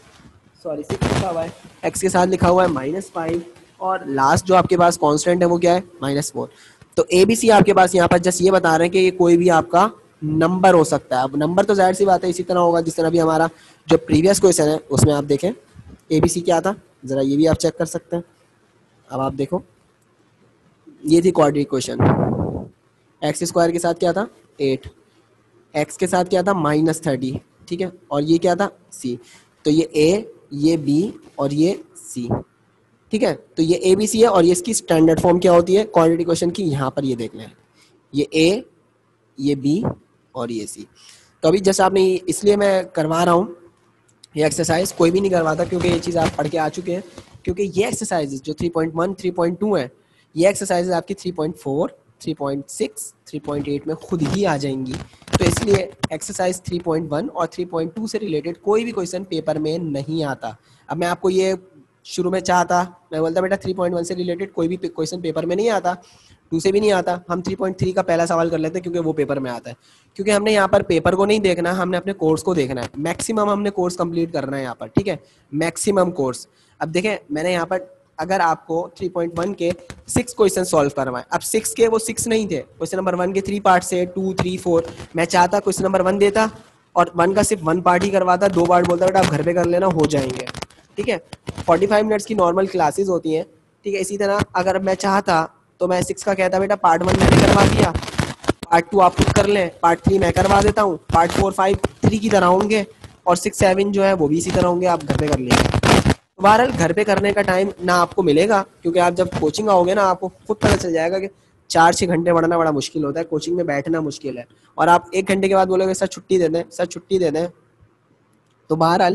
6 लिखा हुआ है, एक्स के साथ लिखा हुआ है -5, और लास्ट जो आपके पास कांस्टेंट है वो क्या है? -4। तो ए बी सी आपके पास यहाँ पर जस्ट ये बता रहे हैं कि ये कोई भी आपका नंबर हो सकता है। अब नंबर तो जाहिर सी बात है इसी तरह होगा जिस तरह भी हमारा जो प्रीवियस क्वेश्चन है उसमें आप देखें ए बी सी क्या था, ज़रा ये भी आप चेक कर सकते हैं। अब आप देखो ये थी क्वाड्रेटिक इक्वेशन, एक्स स्क्वायर के साथ क्या था? 8, एक्स के साथ क्या था? -30, ठीक है, और ये क्या था? सी। तो ये ए, ये बी और ये सी, ठीक है। तो ये ए बी सी है और ये इसकी स्टैंडर्ड फॉर्म क्या होती है क्वाड्रेटिक इक्वेशन की? यहाँ पर ये देख लें, ये ए, ये बी और ये सी। तो अभी जैसे आपने इसलिए मैं करवा रहा हूँ ये एक्सरसाइज, कोई भी नहीं करवाता क्योंकि ये चीज़ आप पढ़ के आ चुके हैं। क्योंकि ये एक्सरसाइज जो 3.1 3.2 है, ये एक्सरसाइज आपकी 3.4 3.6 3.8 में खुद ही आ जाएंगी। तो इसलिए एक्सरसाइज 3.1 और 3.2 से रिलेटेड कोई भी क्वेश्चन पेपर में नहीं आता। अब मैं आपको ये शुरू में चाहता, मैं बोलता बेटा 3.1 से रिलेटेड कोई भी क्वेश्चन पेपर में नहीं आता, 2 से भी नहीं आता, हम 3.3 का पहला सवाल कर लेते हैं क्योंकि वो पेपर में आता है। क्योंकि हमने यहाँ पर पेपर को नहीं देखना, हमने अपने कोर्स को देखना है। मैक्सिमम हमने कोर्स कंप्लीट करना है यहाँ पर, ठीक है, मैक्सिमम कोर्स। अब देखें मैंने यहाँ पर अगर आपको 3.1 के 6 क्वेश्चन सॉल्व करवाएं, अब 6 के वो 6 नहीं थे, क्वेश्चन नंबर 1 के 3 पार्ट से 2 3 4, मैं चाहता क्वेश्चन नंबर 1 देता और 1 का सिर्फ 1 पार्ट ही करवाता, 2 पार्ट बोलता बेटा आप घर पे कर लेना, हो जाएंगे, ठीक है। 45 मिनट्स की नॉर्मल क्लासेस होती हैं, ठीक है। इसी तरह अगर मैं चाहता तो मैं 6 का कहता बेटा पार्ट 1 मैंने करवा दिया, पार्ट 2 आप खुद कर लें, पार्ट 3 मैं करवा देता हूँ, पार्ट 4 5 3 की तरह होंगे और 6 7 जो है वो भी इसी तरह होंगे, आप घर पे कर लेंगे। बहरहाल घर पे करने का टाइम ना आपको मिलेगा, क्योंकि आप जब कोचिंग आओगे ना आपको खुद पता चल जाएगा कि 4-6 घंटे पढ़ना बड़ा मुश्किल होता है, कोचिंग में बैठना मुश्किल है, और आप 1 घंटे के बाद बोलोगे सर छुट्टी दे दें, सर छुट्टी दे दें। तो बहरहाल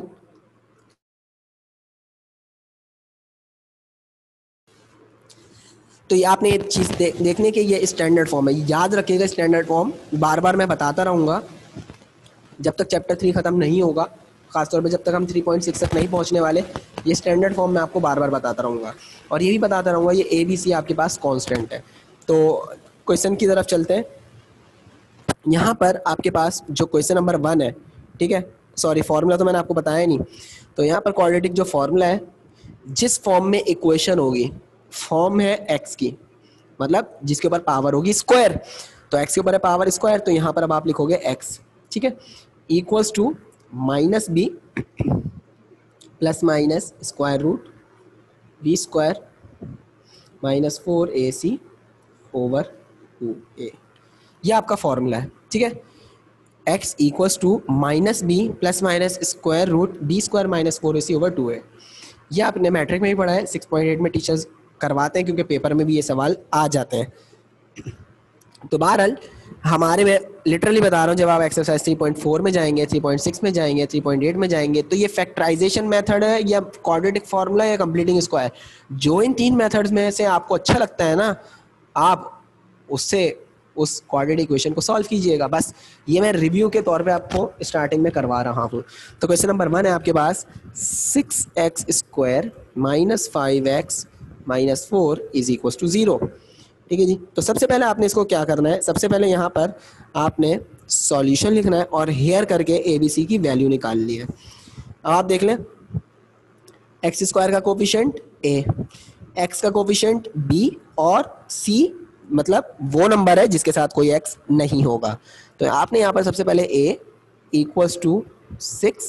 तो ये आपने एक चीज़ देखने के ये स्टैंडर्ड फॉर्म है, याद रखिएगा स्टैंडर्ड फॉर्म, बार बार मैं बताता रहूँगा जब तक चैप्टर 3 ख़त्म नहीं होगा। खासतौर पे जब तक हम 3.6 तक नहीं पहुंचने वाले, ये स्टैंडर्ड फॉर्म में आपको बार बार बताता रहूँगा, और ये भी बताता रहूँगा ये ए बी सी आपके पास कांस्टेंट है। तो क्वेश्चन की तरफ चलते हैं। यहाँ पर आपके पास जो क्वेश्चन नंबर 1 है, ठीक है, सॉरी फॉर्मूला तो मैंने आपको बताया नहीं। तो यहाँ पर क्वाड्रेटिक जो फॉर्मूला है, जिस फॉर्म में इक्वेशन होगी, फॉर्म है एक्स की, मतलब जिसके ऊपर पावर होगी स्क्वायर, तो एक्स के ऊपर है पावर स्क्वायर, तो यहाँ पर अब आप लिखोगे एक्स, ठीक है, equals to minus b plus minus square root b square minus 4ac over 2a, ये आपका फॉर्मूला है, ठीक है। x equals to minus b plus minus square root b square minus 4ac over 2a, ये आपने matric में भी पढ़ा है, 6.8 में टीचर्स करवाते हैं क्योंकि पेपर में भी ये सवाल आ जाते हैं। तो बहरहाल हमारे में लिटरली बता रहा हूँ, जब आप एक्सरसाइज 3.4 में जाएंगे, 3.6 में जाएंगे, 3.8 में जाएंगे, तो ये फैक्टराइजेशन मेथड है या क्वाड्रेटिक फार्मूला या कंप्लीटिंग स्क्वायर, जो इन 3 मेथड्स में से आपको अच्छा लगता है ना, आप उससे उस क्वाड्रेटिक इक्वेशन को सॉल्व कीजिएगा। बस ये मैं रिव्यू के तौर पे आपको स्टार्टिंग में करवा रहा हूँ। तो क्वेश्चन नंबर 1 है आपके पास 6x square minus 5x minus 4 is equal to 0, ठीक है जी। तो सबसे पहले आपने इसको क्या करना है, सबसे पहले यहाँ पर आपने सॉल्यूशन लिखना है और हेयर करके ABC की वैल्यू निकालनी है। अब आप देख लें, एक्स स्क्वायर का कोफिशिएंट a, x का कोफिशिएंट b और c मतलब वो नंबर है जिसके साथ कोई x नहीं होगा। तो आपने यहाँ पर सबसे पहले a equals to 6,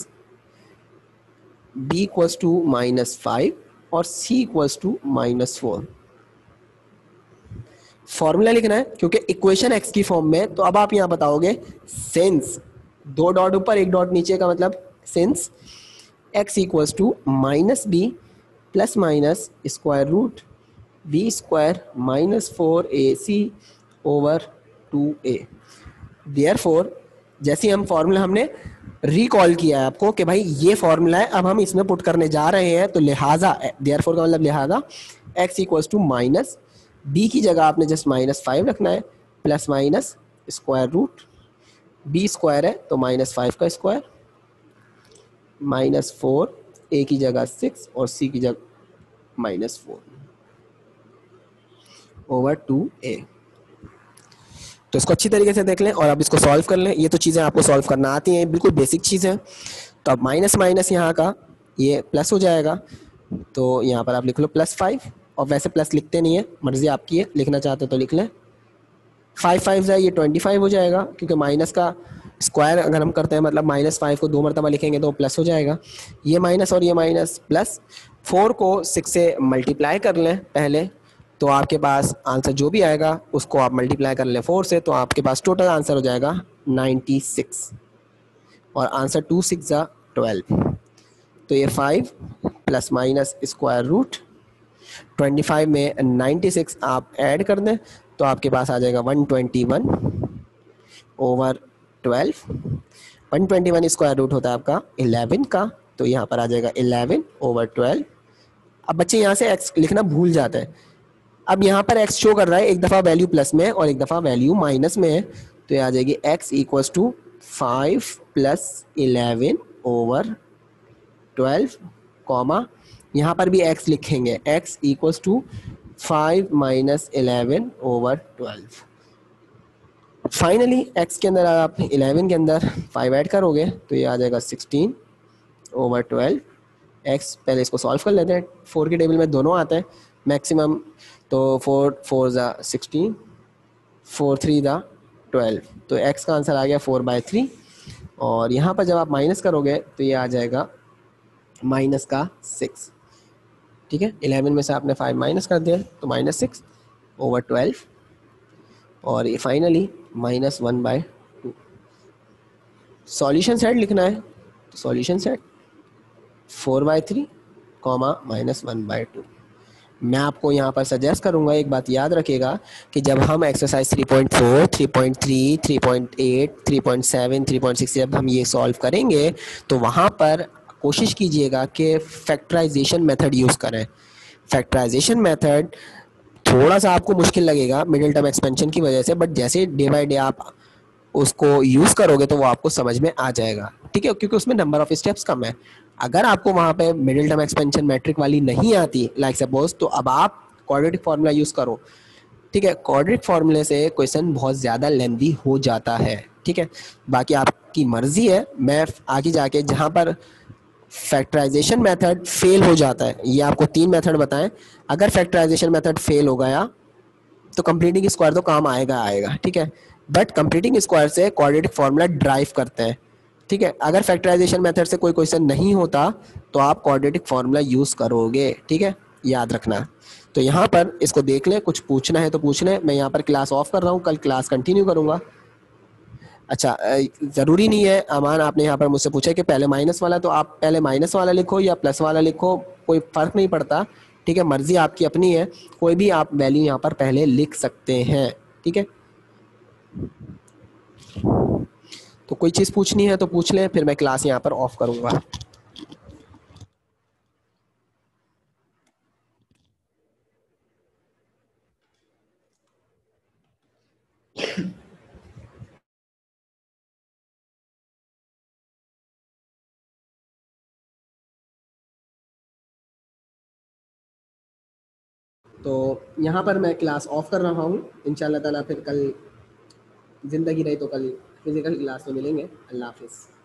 b equals to -5 और c इक्वल्स टू -4 फॉर्मूला लिखना है, क्योंकि इक्वेशन x की फॉर्म में। तो अब आप यहाँ बताओगे सिंस, 2 डॉट ऊपर 1 डॉट नीचे का मतलब since x equals to -b plus minus square root b square minus 4ac over 2a। Therefore जैसे हम फॉर्मूला हमने रिकॉल किया है आपको कि भाई ये फॉर्मूला है, अब हम इसमें पुट करने जा रहे हैं, तो लिहाजा देयरफॉर का मतलब लिहाजा x equals to minus b की जगह आपने जस्ट -5 रखना है plus minus square root b square है तो -5 का स्क्वायर -4 a की जगह 6 और c की जगह -4 ओवर 2a। तो इसको अच्छी तरीके से देख लें और अब इसको सॉल्व कर लें। ये तो चीज़ें आपको सॉल्व करना आती हैं, बिल्कुल बेसिक चीज़ है। तो अब माइनस माइनस यहाँ का ये प्लस हो जाएगा, तो यहाँ पर आप लिख लो +5, और वैसे प्लस लिखते नहीं है, मर्जी आपकी है, लिखना चाहते हो तो लिख लें। 5 5 जाए ये 25 हो जाएगा, क्योंकि माइनस का स्क्वायर अगर हम करते हैं मतलब -5 को 2 मरतबा लिखेंगे तो प्लस हो जाएगा। ये माइनस और ये माइनस प्लस, 4 को 6 से मल्टीप्लाई कर लें पहले, तो आपके पास आंसर जो भी आएगा उसको आप मल्टीप्लाई कर लें 4 से, तो आपके पास टोटल आंसर हो जाएगा 96, और आंसर 2 6 जा 12। तो ये 5 प्लस माइनस स्क्वायर रूट 25 में 96 आप ऐड कर दें तो आपके पास आ जाएगा 121 ओवर 12। 121 स्क्वायर रूट होता है आपका 11 का, तो यहाँ पर आ जाएगा 11 ओवर 12। अब बच्चे यहाँ से x लिखना भूल जाते हैं। अब यहाँ पर x शो कर रहा है, एक दफ़ा वैल्यू प्लस में और एक दफ़ा वैल्यू माइनस में है, तो ये आ जाएगी x equals to 5 plus 11 over 12 comma, यहाँ पर भी x लिखेंगे, x equals to 5 minus 11 over 12। Finally x के अंदर आप 11 के अंदर 5 ऐड करोगे तो ये आ जाएगा 16 ओवर 12। x पहले इसको सॉल्व कर लेते हैं, 4 के टेबल में दोनों आते हैं मैक्सिमम, तो 4 4 ज़ा 16, 4 3 ज़ा 12, तो x का आंसर आ गया 4/3। और यहाँ पर जब आप माइनस करोगे तो ये आ जाएगा माइनस का 6, ठीक है। 11 में से आपने 5 माइनस कर दिया तो -6 ओवर 12, और ये फाइनली -1/2। सॉल्यूशन सेट लिखना है, तो सॉल्यूशन सेट 4/3 कॉमा -1/2। मैं आपको यहाँ पर सजेस्ट करूँगा, एक बात याद रखिएगा कि जब हम एक्सरसाइज 3.4, 3.3, 3.8, 3.7, 3.6 जब हम ये सॉल्व करेंगे तो वहाँ पर कोशिश कीजिएगा कि फैक्टराइजेशन मेथड यूज़ करें। फैक्टराइजेशन मेथड थोड़ा सा आपको मुश्किल लगेगा मिडिल टर्म एक्सपेंशन की वजह से, बट जैसे डे बाय डे आप उसको यूज़ करोगे तो वो आपको समझ में आ जाएगा। ठीक है, क्योंकि उसमें नंबर ऑफ स्टेप्स कम है। अगर आपको वहां पे मिडिल टर्म एक्सपेंशन मैट्रिक वाली नहीं आती लाइक सपोज, तो अब आप क्वाड्रेटिक फॉर्मूला यूज करो। ठीक है, क्वाड्रेटिक फॉर्मूले से क्वेश्चन बहुत ज़्यादा लेंदी हो जाता है। ठीक है, बाकी आपकी मर्जी है। मैं आगे जाके जहाँ पर फैक्टराइजेशन मेथड फेल हो जाता है, ये आपको 3 मेथड बताएं, अगर फैक्टराइजेशन मेथड फेल हो गया तो कंप्लीटिंग स्क्वायर तो काम आएगा आएगा। ठीक है, बट कंप्लीटिंग स्क्वायर से क्वाड्रेटिक फॉर्मूला ड्राइव करते हैं। ठीक है, अगर फैक्टराइजेशन मेथड से कोई क्वेश्चन नहीं होता तो आप क्वाड्रेटिक फॉर्मूला यूज करोगे। ठीक है, याद रखना। तो यहाँ पर इसको देख लें, कुछ पूछना है तो पूछ लें। मैं यहाँ पर क्लास ऑफ कर रहा हूँ, कल क्लास कंटिन्यू करूँगा। अच्छा, ज़रूरी नहीं है अमान, आपने यहाँ पर मुझसे पूछा कि पहले माइनस वाला, तो आप पहले माइनस वाला लिखो या प्लस वाला लिखो, कोई फ़र्क नहीं पड़ता। ठीक है, मर्जी आपकी अपनी है, कोई भी आप वैल्यू यहाँ पर पहले लिख सकते हैं। ठीक है, तो कोई चीज़ पूछनी है तो पूछ लें, फिर मैं क्लास यहाँ पर ऑफ करूँगा। तो यहाँ पर मैं क्लास ऑफ कर रहा हूँ। इंशाल्लाह ताला फिर कल ज़िंदगी रही तो कल फिजिकल क्लास में मिलेंगे। अल्लाह हाफिज़।